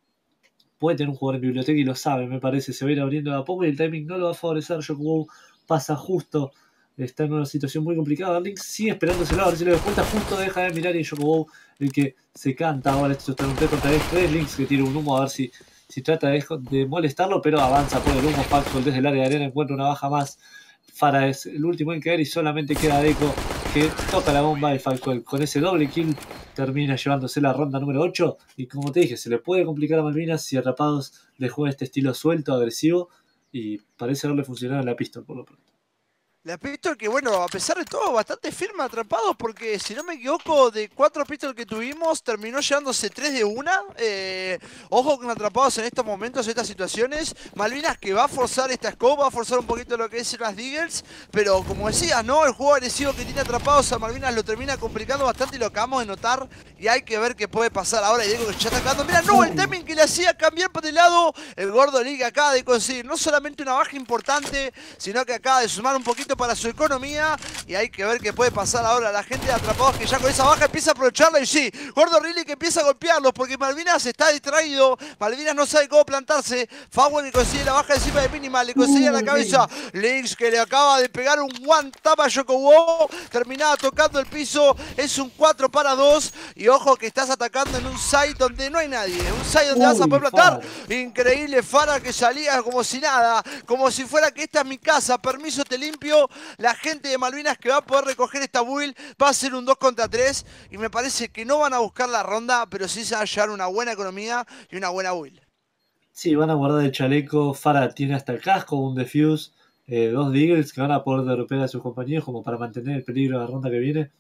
Puede tener un jugador en biblioteca y lo sabe, me parece. Se va a ir abriendo de a poco y el timing no lo va a favorecer. Chocobo pasa justo, está en una situación muy complicada. Lynx sigue esperándoselo, a ver si lo descuenta. Justo deja de mirar y Chocobo el que se canta. Ahora esto está en un tres contra tres. Lynx que tira un humo a ver si, si trata de, de molestarlo, pero avanza por el humo. Factual desde el área de arena encuentra una baja más. Pharah es el último en caer y solamente queda Deco, que toca la bomba de Falcon. Con ese doble kill termina llevándose la ronda número ocho. Y como te dije, se le puede complicar a Malvinas si Atrapados le juega este estilo suelto, agresivo. Y parece haberle funcionado en la pista por lo pronto. La pistol que, bueno, a pesar de todo, bastante firme Atrapados, porque si no me equivoco, de cuatro pistols que tuvimos, terminó llevándose tres de una. Eh, ojo con Atrapados en estos momentos, en estas situaciones. Malvinas que va a forzar esta scope, va a forzar un poquito lo que es las Diggers, pero como decías, ¿no? El juego agresivo que tiene Atrapados a Malvinas lo termina complicando bastante y lo acabamos de notar. Y hay que ver qué puede pasar ahora. Y Deco que ya está atacando. Mira, no, el timing que le hacía cambiar por el lado. El gordo League acaba de conseguir no solamente una baja importante, sino que acaba de sumar un poquito para su economía, y hay que ver qué puede pasar ahora. La gente de Atrapados que ya con esa baja empieza a aprovecharla, y sí, gordo Riley que empieza a golpearlos porque Malvinas está distraído, Malvinas no sabe cómo plantarse. Fawel que consigue la baja encima de Minimal, le consigue uh, la cabeza. Lynx que le acaba de pegar un one tap a Chocobo, terminaba tocando el piso, es un cuatro para dos, y ojo que estás atacando en un site donde no hay nadie, un site donde Uy, vas a poder plantar. Increíble Pharah que salía como si nada, como si fuera que esta es mi casa, permiso te limpio. La gente de Malvinas que va a poder recoger esta build va a ser un dos contra tres, y me parece que no van a buscar la ronda, pero sí se va a llevar una buena economía y una buena build. Sí, van a guardar el chaleco. Pharah tiene hasta el casco, un defuse, eh, dos Deagles que van a poder derrotar a sus compañeros como para mantener el peligro de la ronda que viene.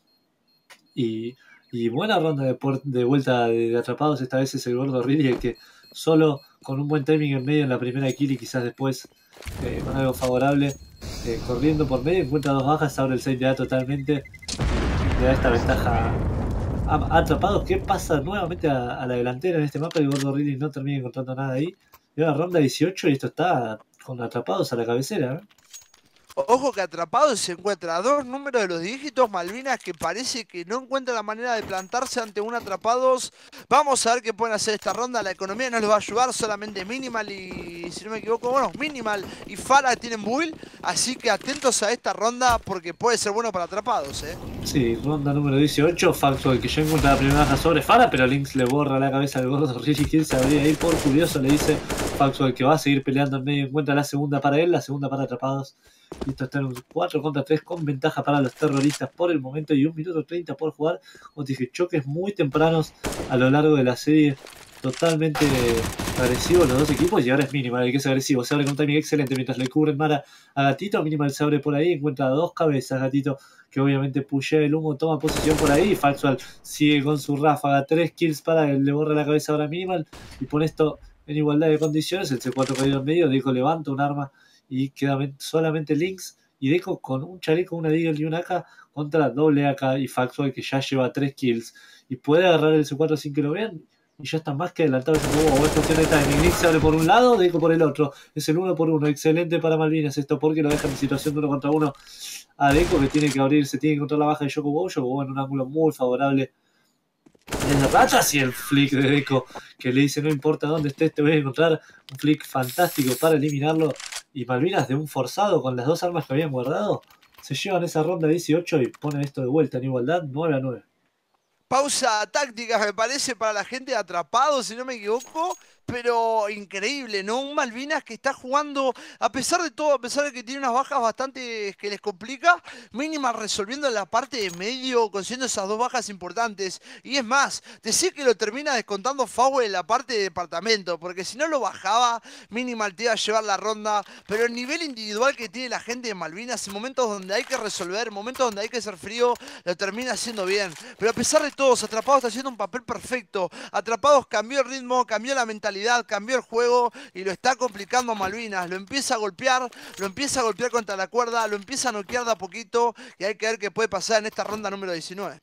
Y, y buena ronda de, de vuelta de, de Atrapados. Esta vez es el gordo Riley el que solo con un buen timing en medio en la primera kill y quizás después eh, con algo favorable, eh, corriendo por medio, encuentra dos bajas, abre el side de A totalmente, le da esta ventaja a Atrapados, que pasa nuevamente a, a la delantera en este mapa. El gordo Riley no termina encontrando nada ahí. Lleva ronda dieciocho y esto está con Atrapados a la cabecera, ¿eh? Ojo que Atrapados se encuentra a dos números de los dígitos. Malvinas que parece que no encuentra la manera de plantarse ante un Atrapados. Vamos a ver qué pueden hacer esta ronda. La economía no les va a ayudar, solamente Minimal y, si no me equivoco, bueno, Minimal y Pharah tienen build. Así que atentos a esta ronda porque puede ser bueno para Atrapados, ¿eh? Sí, ronda número dieciocho. Factual que ya encuentra la primera baja sobre Pharah, pero Lynx le borra la cabeza al gordo Riley, que se habría ir por curioso. Le dice Factual que va a seguir peleando en medio. Encuentra la segunda para él, la segunda para Atrapados. Y esto está en un cuatro contra tres con ventaja para los terroristas por el momento y un minuto treinta por jugar. Como te dije, choques muy tempranos a lo largo de la serie, totalmente agresivos los dos equipos. Y ahora es Minimal el que es agresivo, se abre con timing excelente mientras le cubren Mara a Gatito. Minimal se abre por ahí, encuentra dos cabezas. Gatito que obviamente pushea el humo, toma posición por ahí. Factual sigue con su ráfaga, tres kills para él, le borra la cabeza ahora Minimal y pone esto en igualdad de condiciones. El C cuatro caído en medio, Deco levanta un arma y queda solamente Lynx y Deco con un chaleco, una Deagle y una A K contra doble A K y Factual que ya lleva tres kills y puede agarrar el C cuatro sin que lo vean y ya está más que adelantado. Oh, es cuestión de timing. Lynx se abre por un lado, Deco por el otro, es el uno por uno, excelente para Malvinas esto porque lo deja en situación de uno contra uno a Deco, que tiene que abrirse, tiene que encontrar la baja de Chocobo. Chocobo en un ángulo muy favorable desde rachas y el flick de Deco que le dice no importa dónde estés te voy a encontrar, un flick fantástico para eliminarlo. Y Malvinas, de un forzado con las dos armas que habían guardado, se llevan esa ronda dieciocho y ponen esto de vuelta en igualdad nueve a nueve. Pausa táctica, me parece, para la gente de Atrapados, si no me equivoco. pero increíble, ¿no? Un Malvinas que está jugando, a pesar de todo, a pesar de que tiene unas bajas bastante que les complica, mínima resolviendo la parte de medio, consiguiendo esas dos bajas importantes. Y es más, decir que lo termina descontando Fowler en la parte de departamento, porque si no lo bajaba, mínima te iba a llevar la ronda. Pero el nivel individual que tiene la gente de Malvinas, en momentos donde hay que resolver, en momentos donde hay que ser frío, lo termina haciendo bien. Pero a pesar de todo, Atrapados está haciendo un papel perfecto. Atrapados cambió el ritmo, cambió la mentalidad, cambió el juego y lo está complicando a Malvinas. Lo empieza a golpear, lo empieza a golpear contra la cuerda, lo empieza a noquear de a poquito y hay que ver qué puede pasar en esta ronda número diecinueve.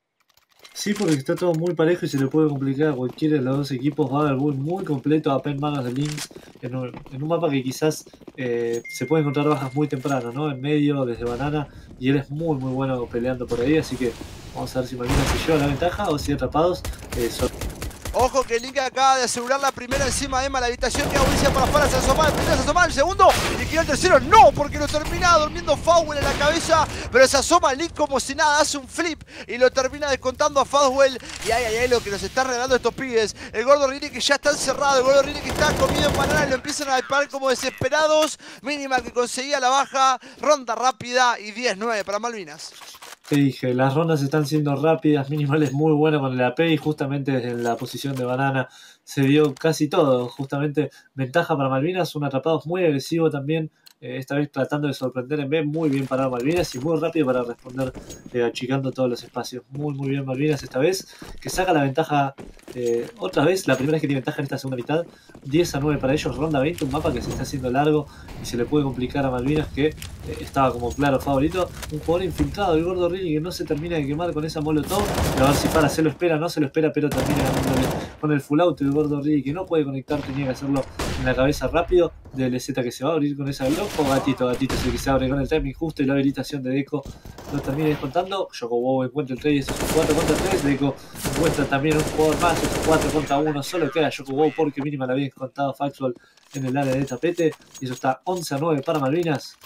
Sí, porque está todo muy parejo y se le puede complicar a cualquiera de los dos equipos. Va a haber build muy completo a pen manos de Lynx en un, en un mapa que quizás eh, se puede encontrar bajas muy temprano, ¿no? En medio, desde banana, y él es muy muy bueno peleando por ahí, así que vamos a ver si Malvinas se lleva la ventaja o si Atrapados eh, son... Ojo que Link acaba de asegurar la primera encima de Emma, la habitación que Mauricia para afuera, se asoma, el primero se asoma, el segundo, y quedó el tercero, no, porque lo termina durmiendo Fowler en la cabeza, pero se asoma Link como si nada, hace un flip y lo termina descontando a Fowler, y ahí, ahí, ahí lo que nos están regalando estos pibes, el gordo Rini que ya está encerrado, el gordo Rini que está comido en banana y lo empiezan a disparar como desesperados, mínima que conseguía la baja, ronda rápida y diez nueve para Malvinas. Te dije, las rondas están siendo rápidas, Minimal es muy bueno con el A P y justamente desde la posición de banana se dio casi todo. Justamente ventaja para Malvinas, un Atrapados muy agresivo también, eh, esta vez tratando de sorprender en B, muy bien parado Malvinas y muy rápido para responder, eh, achicando todos los espacios. Muy muy bien Malvinas esta vez, que saca la ventaja eh, otra vez, la primera vez que tiene ventaja en esta segunda mitad, diez a nueve para ellos, ronda veinte, un mapa que se está haciendo largo y se le puede complicar a Malvinas, que eh, estaba como claro favorito. Un jugador infiltrado, el gordo Rini, que no se termina de quemar con esa molotov, a ver si para se lo espera, no se lo espera, pero termina ganándole con el full out. El gordo Rini que no puede conectar, tenía que hacerlo en la cabeza rápido. D L Z que se va a abrir con esa Glock, o Gatito, Gatito es el que se abre con el timing justo y la habilitación de Deco lo termina descontando. Chocobo encuentra el trade, es un cuatro contra tres, Deco encuentra también un jugador más, es un cuatro contra uno, solo queda Chocobo porque mínima la había descontado Factual en el área de tapete, y eso está once a nueve para Malvinas,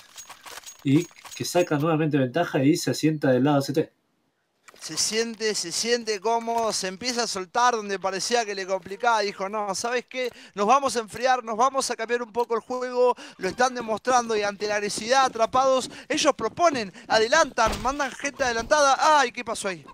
y que saca nuevamente ventaja y se asienta del lado C T. Se siente, se siente cómodo, se empieza a soltar donde parecía que le complicaba. Dijo, no, ¿sabes qué? Nos vamos a enfriar, nos vamos a cambiar un poco el juego. Lo están demostrando y ante la agresividad, Atrapados, ellos proponen, adelantan, mandan gente adelantada. ¡Ay! ¿Qué pasó ahí?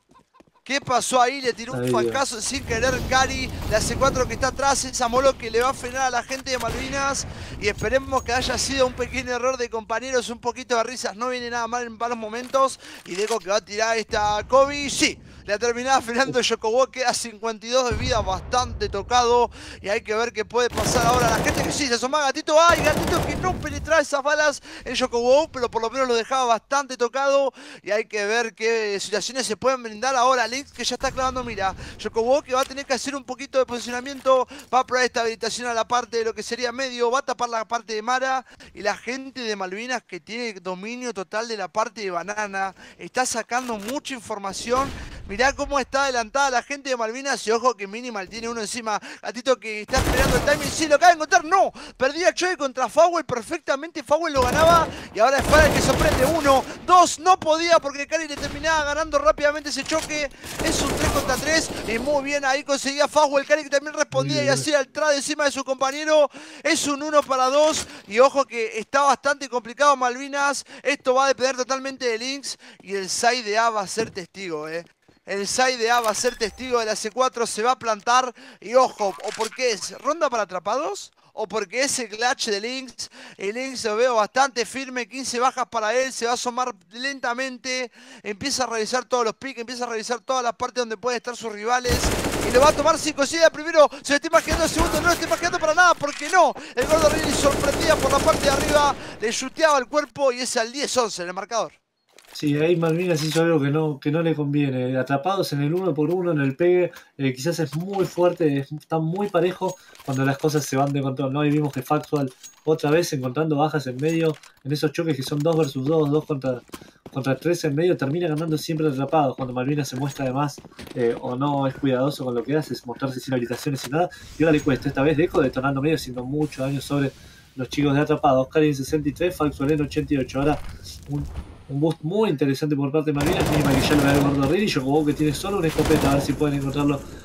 ¿Qué pasó ahí? Le tiró un fancazo sin querer Cari, la C cuatro que está atrás, esa molo que le va a frenar a la gente de Malvinas. Y esperemos que haya sido un pequeño error de compañeros, un poquito de risas, no viene nada mal en malos momentos. Y Deco que va a tirar esta Kobe, sí, la terminaba frenando Chocobo, queda cincuenta y dos de vida, bastante tocado. Y hay que ver qué puede pasar ahora. La gente que sí, se asoma Gatito, ¡ay! Gatito que no penetraba esas balas en Chocobo, pero por lo menos lo dejaba bastante tocado. Y hay que ver qué situaciones se pueden brindar ahora. Que ya está clavando mira, Chocobo que va a tener que hacer un poquito de posicionamiento, va a probar esta habilitación a la parte de lo que sería medio, va a tapar la parte de Mara, y la gente de Malvinas que tiene dominio total de la parte de banana, está sacando mucha información. Mirá cómo está adelantada la gente de Malvinas y ojo que Minimal tiene uno encima. Gatito que está esperando el timing, sí, lo acaba de encontrar, no, perdía Choi contra Fowler perfectamente, Fowler lo ganaba y ahora es para el que sorprende. Uno, dos, no podía porque Cari le terminaba ganando rápidamente ese choque. Es un tres contra tres y muy bien ahí conseguía Fowler, Cari que también respondía y hacía el trade encima de su compañero. Es un uno para dos y ojo que está bastante complicado Malvinas. Esto va a depender totalmente de Lynx y el side A va a ser testigo, eh. El side A va a ser testigo de la C cuatro, se va a plantar y ojo, o porque es ronda para atrapados o porque es el clutch de Lynx. El Lynx lo veo bastante firme, quince bajas para él, se va a asomar lentamente, empieza a revisar todos los picks, empieza a revisar todas las partes donde pueden estar sus rivales y lo va a tomar si consigue primero, se lo está imaginando el segundo, no lo está imaginando para nada, porque no, el gordo Rini sorprendía por la parte de arriba, le chuteaba el cuerpo y es al diez once en el marcador. Sí, ahí Malvinas hizo algo que no, que no le conviene. Atrapados en el uno por uno, en el pegue, eh, quizás es muy fuerte, es, está muy parejo cuando las cosas se van de control, ¿no? Y vimos que Factual otra vez encontrando bajas en medio, en esos choques que son dos versus dos, dos contra, contra tres en medio, termina ganando siempre Atrapados. Cuando Malvinas se muestra además, eh, o no es cuidadoso con lo que hace, es mostrarse sin habilitaciones y nada, y ahora le cuesta. Esta vez Deco detonando medio, haciendo mucho daño sobre los chicos de Atrapados. Cari en sesenta y tres, Factual en ochenta y ocho. Ahora un... Un boost muy interesante por parte de Malvinas, mínima que ya lo ve el gordo Rini. Chocobo que tiene solo una escopeta, a ver si pueden encontrarlo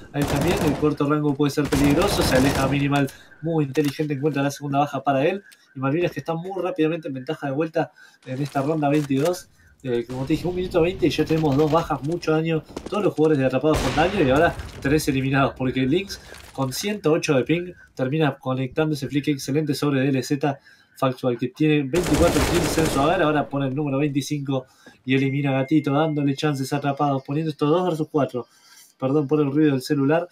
a él también. El corto rango puede ser peligroso, se aleja a Minimal muy inteligente, encuentra la segunda baja para él. Y Malvinas que está muy rápidamente en ventaja de vuelta en esta ronda veintidós. Eh, como te dije, un minuto veinte y ya tenemos dos bajas, mucho daño. Todos los jugadores de atrapados con daño y ahora tres eliminados. Porque Lynx con ciento ocho de ping termina conectando ese flick excelente sobre D L Z Factual, que tiene veinticuatro kills en su hogar. Ahora pone el número veinticinco y elimina a Gatito, dándole chances a atrapados, poniendo estos dos versus cuatro. Perdón por el ruido del celular.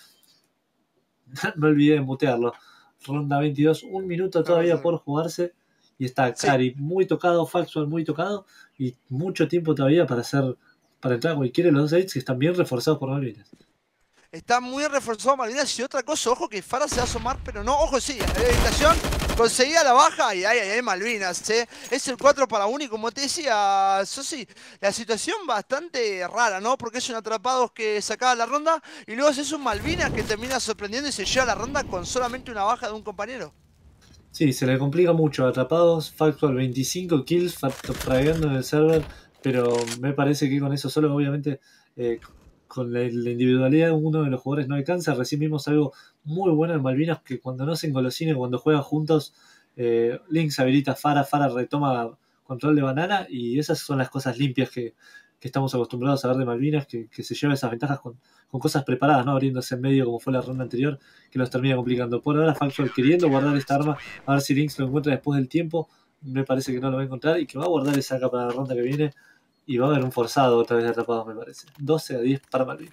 Me olvidé de mutearlo. Ronda veintidós, un minuto todavía por jugarse. Y está Cari sí. muy tocado, Factual muy tocado. Y mucho tiempo todavía para hacer para entrar a cualquiera de los dos eights que están bien reforzados por Malvinas. Está muy reforzado Malvinas. Y otra cosa, ojo que Fara se va a asomar, pero no, ojo sí, en la habitación conseguía la baja y ahí, ahí, ahí Malvinas, ¿eh? Es el cuatro para uno y como te decía, Sosi, la situación bastante rara, ¿no? Porque es un Atrapados que sacaba la ronda y luego es un Malvinas que termina sorprendiendo y se lleva la ronda con solamente una baja de un compañero. Sí, se le complica mucho. Atrapados, Factual veinticinco kills, fragando en el server, pero me parece que con eso solo, obviamente, eh, con la, la individualidad de uno de los jugadores no alcanza. Recién vimos algo muy bueno en Malvinas, que cuando no se engolosina, cuando juegan juntos, eh, Lynx habilita a Fara, Fara retoma control de banana, y esas son las cosas limpias que, que estamos acostumbrados a ver de Malvinas, que, que se lleva esas ventajas con, con cosas preparadas, no abriéndose en medio como fue la ronda anterior, que los termina complicando. Por ahora Factual queriendo guardar esta arma, a ver si Lynx lo encuentra después del tiempo. Me parece que no lo va a encontrar y que va a guardar esa capa para la ronda que viene. Y va a haber un forzado otra vez de Atrapados, me parece. doce a diez para Malvinas.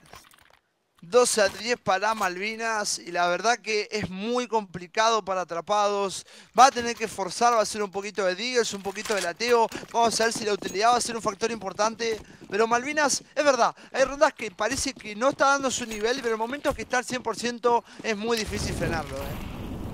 doce a diez para Malvinas. Y la verdad que es muy complicado para Atrapados. Va a tener que forzar, va a ser un poquito de diggers, un poquito de lateo. Vamos a ver si la utilidad va a ser un factor importante. Pero Malvinas, es verdad, hay rondas que parece que no está dando su nivel, pero en momentos que está al cien por ciento es muy difícil frenarlo, ¿eh?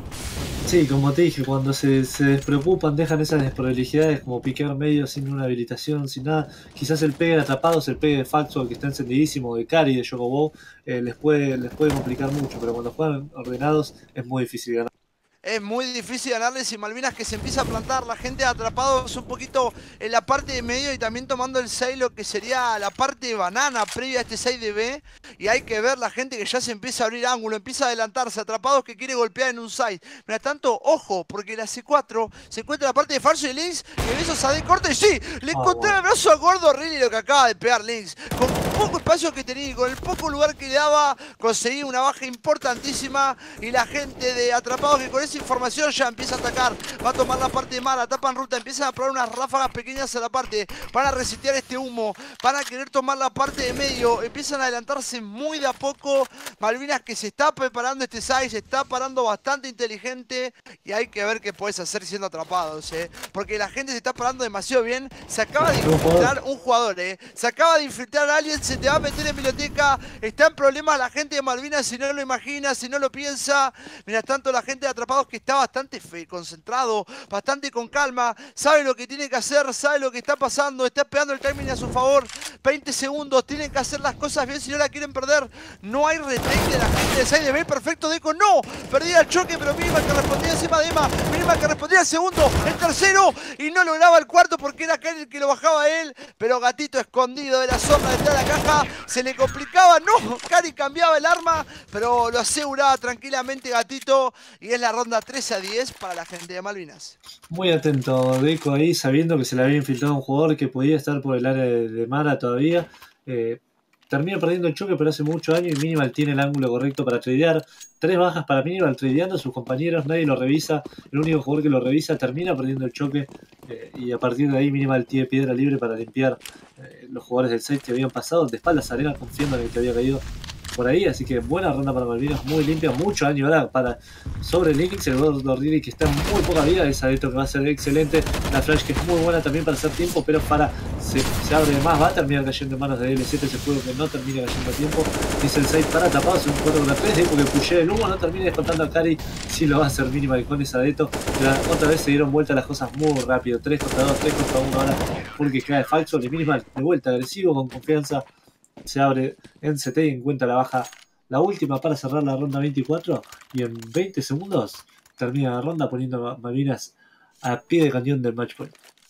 Sí, como te dije, cuando se, se despreocupan, dejan esas desprolijidades como piquear medio sin una habilitación, sin nada. Quizás el pegue de Atrapados, el pegue de Factual que está encendidísimo, de Cari, de Chocobo, eh, les, puede, les puede complicar mucho, pero cuando juegan ordenados es muy difícil ganar. Es muy difícil ganarles y Malvinas que se empieza a plantar, la gente Atrapados un poquito en la parte de medio y también tomando el seis, lo que sería la parte de banana previa a este seis de B. Y hay que ver la gente que ya se empieza a abrir ángulo, empieza a adelantarse, Atrapados que quiere golpear en un side. Mientras tanto, ojo, porque la C cuatro se encuentra en la parte de Farso y Lynx, que en eso Sade corta y sí, le Oh, encontró bueno. el brazo a Gordo Riley lo que acaba de pegar Lynx. Con poco espacio que tenía y con el poco lugar que le daba, conseguí una baja importantísima y la gente de Atrapados que con esa información ya empieza a atacar, va a tomar la parte de mala, tapan ruta, empiezan a probar unas ráfagas pequeñas a la parte, van a resetear este humo, van a querer tomar la parte de medio, empiezan a adelantarse muy de a poco. Malvinas que se está preparando este size, se está parando bastante inteligente y hay que ver qué puedes hacer siendo Atrapados, eh, porque la gente se está parando demasiado bien. Se acaba de infiltrar un jugador, eh, se acaba de infiltrar a alguien, se te va a meter en biblioteca, está en problemas la gente de Malvinas si no lo imagina, si no lo piensa. Mientras tanto la gente de Atrapados que está bastante fe, concentrado, bastante con calma, sabe lo que tiene que hacer, sabe lo que está pasando, está esperando el timing a su favor. veinte segundos, tienen que hacer las cosas bien si no la quieren perder. No hay retake de la gente de seis de B, perfecto Deco, no, perdía el choque, pero Minimal que respondía encima de Emma, Minimal que respondía el segundo, el tercero, y no lograba el cuarto porque era Cari el que lo bajaba a él, pero Gatito escondido de la sombra detrás de la caja, se le complicaba, no, Cari cambiaba el arma, pero lo aseguraba tranquilamente Gatito, y es la ronda trece a diez para la gente de Malvinas. Muy atento Deco ahí, sabiendo que se le había infiltrado un jugador que podía estar por el área de, de Mara todavía. Eh, termina perdiendo el choque, pero hace mucho daño y Minimal tiene el ángulo correcto para tradear. Tres bajas para Minimal, tradeando a sus compañeros, nadie lo revisa. El único jugador que lo revisa termina perdiendo el choque. Eh, y a partir de ahí Minimal tiene piedra libre para limpiar eh, los jugadores del set que habían pasado. De espaldas Arena confiando en el que había caído por ahí, así que buena ronda para Malvinas, muy limpia, mucho daño ahora para sobre Lynx, el Gordo Riley que está en muy poca vida, esa de esto que va a ser excelente, la flash que es muy buena también para hacer tiempo, pero para se, se abre de más, va a terminar cayendo en manos de D L Z ese juego que no termina cayendo a tiempo, dice el side para tapados, un cuatro contra tres, porque pushea el humo, no termina descontando a Cari, si lo va a hacer Minimal con esa Deto, otra vez se dieron vuelta las cosas muy rápido, tres contra dos, tres contra uno ahora, porque cae Factual y Minimal de vuelta agresivo, con confianza. Se abre en C T y encuentra la baja, la última para cerrar la ronda veinticuatro y en veinte segundos termina la ronda poniendo a Malvinas a pie de cañón del match point.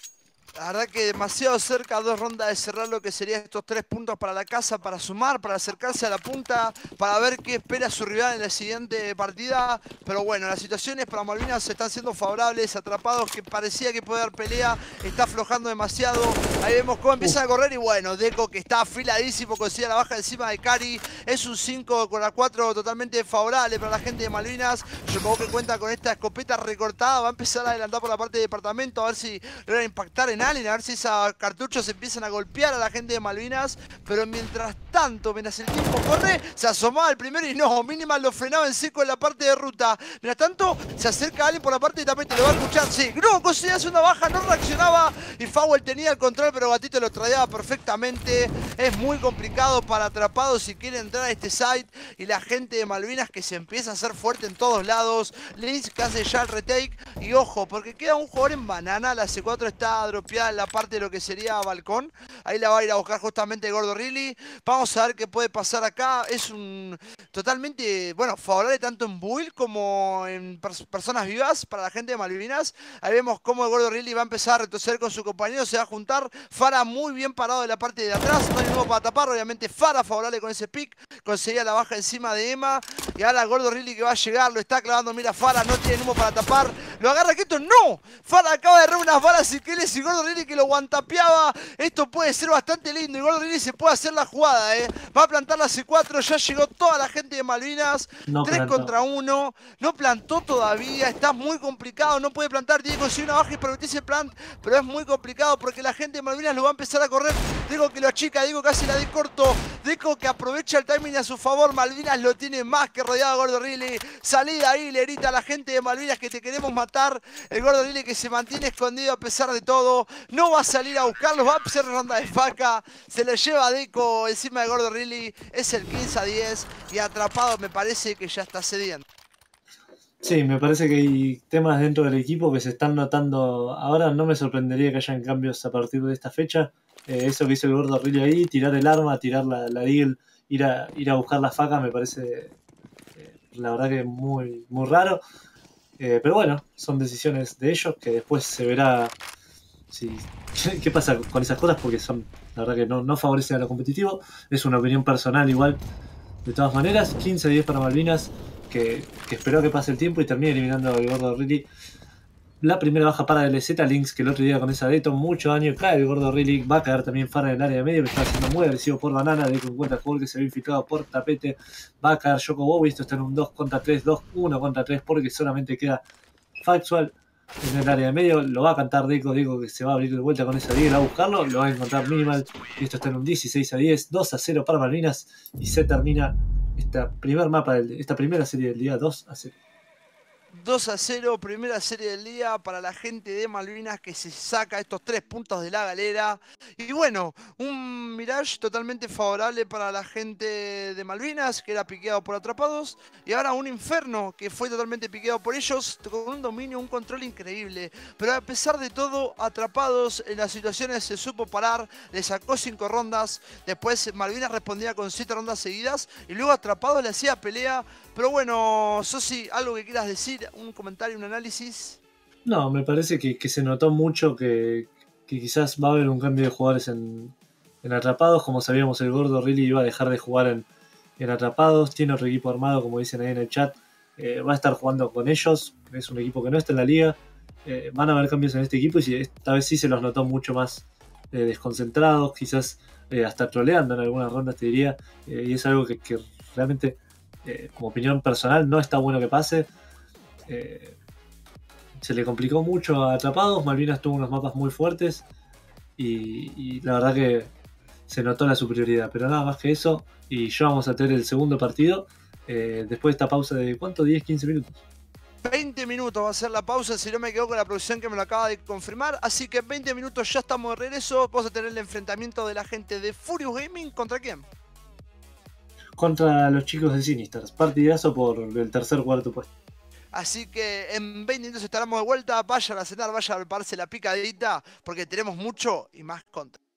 La verdad que demasiado cerca, a dos rondas de cerrar lo que serían estos tres puntos para la casa, para sumar, para acercarse a la punta, para ver qué espera su rival en la siguiente partida. Pero bueno, las situaciones para Malvinas están siendo favorables, Atrapados que parecía que puede dar pelea, está aflojando demasiado. Ahí vemos cómo empiezan a correr y bueno, Deco que está afiladísimo, consigue la baja encima de Cari. Es un cinco con la cuatro totalmente favorable para la gente de Malvinas. Yokobo que cuenta con esta escopeta recortada, va a empezar a adelantar por la parte de departamento, a ver si logra impactar en Allen, a ver si esos cartuchos empiezan a golpear a la gente de Malvinas. Pero mientras tanto, mientras el tiempo corre, se asomaba el primero y no, Minimal lo frenaba en seco en la parte de ruta. Mientras tanto, se acerca Allen por la parte de tapete, lo va a escuchar, sí, no, conseguía hacer una baja, no reaccionaba y Fowler tenía el control, pero Gatito lo tradeaba perfectamente. Es muy complicado para Atrapados si quiere entrar a este site y la gente de Malvinas que se empieza a hacer fuerte en todos lados. Lynx que hace ya el retake y ojo, porque queda un jugador en banana, la C cuatro está dropeada en la parte de lo que sería balcón. Ahí la va a ir a buscar justamente Gordo Riley. Vamos a ver qué puede pasar acá. Es un totalmente, bueno, favorable tanto en build como en pers personas vivas para la gente de Malvinas. Ahí vemos cómo el Gordo Riley va a empezar a retroceder con su compañero, se va a juntar. Fara muy bien parado de la parte de atrás, no hay nuevo para tapar. Obviamente Fara favorable con ese pick, conseguía la baja encima de Emma. Y ahora el Gordo Riley que va a llegar, lo está clavando, mira Fara, no tiene humo para tapar. Lo agarra Keto, no. Fara acaba de errar unas balas y que él es y Gordo Riley que lo guantapeaba. Esto puede ser bastante lindo y Gordo Riley se puede hacer la jugada, eh. Va a plantar la C cuatro, ya llegó toda la gente de Malvinas. No tres plantó. contra uno, no plantó todavía, está muy complicado, no puede plantar, tiene que conseguir una baja y permitirse el plant, pero es muy complicado porque la gente de Malvinas lo va a empezar a correr. Digo que lo achica, digo que hace la de corto, digo que aprovecha el timing a su favor. Malvinas lo tiene más que rodeado Gordo Riley. Salida ahí, le grita a la gente de Malvinas que te queremos matar. El Gordo Riley que se mantiene escondido a pesar de todo, no va a salir a buscarlos, va a hacer ronda de faca, se le lleva a Deco encima de Gordo Riley. Es el quince a diez y Atrapado me parece que ya está cediendo. Sí, me parece que hay temas dentro del equipo que se están notando ahora. No me sorprendería que hayan cambios a partir de esta fecha. Eh, eso que hizo el Gordo Riley ahí, tirar el arma, tirar la, la deagle, ir a, ir a buscar la faca, me parece eh, la verdad que muy, muy raro. Eh, pero bueno, son decisiones de ellos que después se verá si, qué pasa con esas cosas, porque son, la verdad que no, no favorecen a lo competitivo. Es una opinión personal igual. De todas maneras, quince a diez para Malvinas, que, que esperó que pase el tiempo y termine eliminando al Gordo Riley. La primera baja para L Z, Lynx, que el otro día con esa Deto, mucho daño, cae el Gordo Riley, va a caer también Fara en el área de medio, que está siendo muy agresivo por banana, de que encuentra el jugador que se ve infiltrado por tapete, va a caer Yokobo, esto está en un dos contra tres, dos uno contra tres, porque solamente queda Factual en el área de medio, lo va a cantar Deco, Deco que se va a abrir de vuelta con esa diez, va a buscarlo, lo va a encontrar Minimal, y esto está en un dieciséis a diez, dos a cero para Malvinas, y se termina esta, primer mapa del, esta primera serie del día, dos a cero. dos a cero, primera serie del día para la gente de Malvinas que se saca estos tres puntos de la galera. Y bueno, un Mirage totalmente favorable para la gente de Malvinas, que era piqueado por Atrapados. Y ahora un Inferno, que fue totalmente piqueado por ellos, con un dominio, un control increíble. Pero a pesar de todo, Atrapados en las situaciones se supo parar, le sacó cinco rondas. Después Malvinas respondía con siete rondas seguidas. Y luego Atrapados le hacía pelea. Pero bueno, Sosi, algo que quieras decir, un comentario, un análisis. No, me parece que, que se notó mucho que, que quizás va a haber un cambio de jugadores en, en Atrapados. Como sabíamos, el Gordo Riley iba a dejar de jugar en, en Atrapados. Tiene otro equipo armado, como dicen ahí en el chat. Eh, va a estar jugando con ellos. Es un equipo que no está en la liga. Eh, van a haber cambios en este equipo y esta vez sí se los notó mucho más eh, desconcentrados, quizás eh, hasta troleando en algunas rondas, te diría. Eh, y es algo que, que realmente... Eh, como opinión personal, no está bueno que pase. Eh, se le complicó mucho a Atrapados. Malvinas tuvo unos mapas muy fuertes y, y la verdad que se notó la superioridad, pero nada más que eso. Y ya vamos a tener el segundo partido eh, después de esta pausa de ¿cuánto? diez, quince minutos. veinte minutos va a ser la pausa, si no me equivoco, la producción que me lo acaba de confirmar. Así que en veinte minutos ya estamos de regreso. Vamos a tener el enfrentamiento de la gente de Furious Gaming. ¿Contra quién? Contra los chicos de Sinisters. Partidazo por el tercer cuarto puesto. Así que en veinte minutos estaremos de vuelta. Vayan a cenar, vayan a prepararse la picadita, porque tenemos mucho y más contra.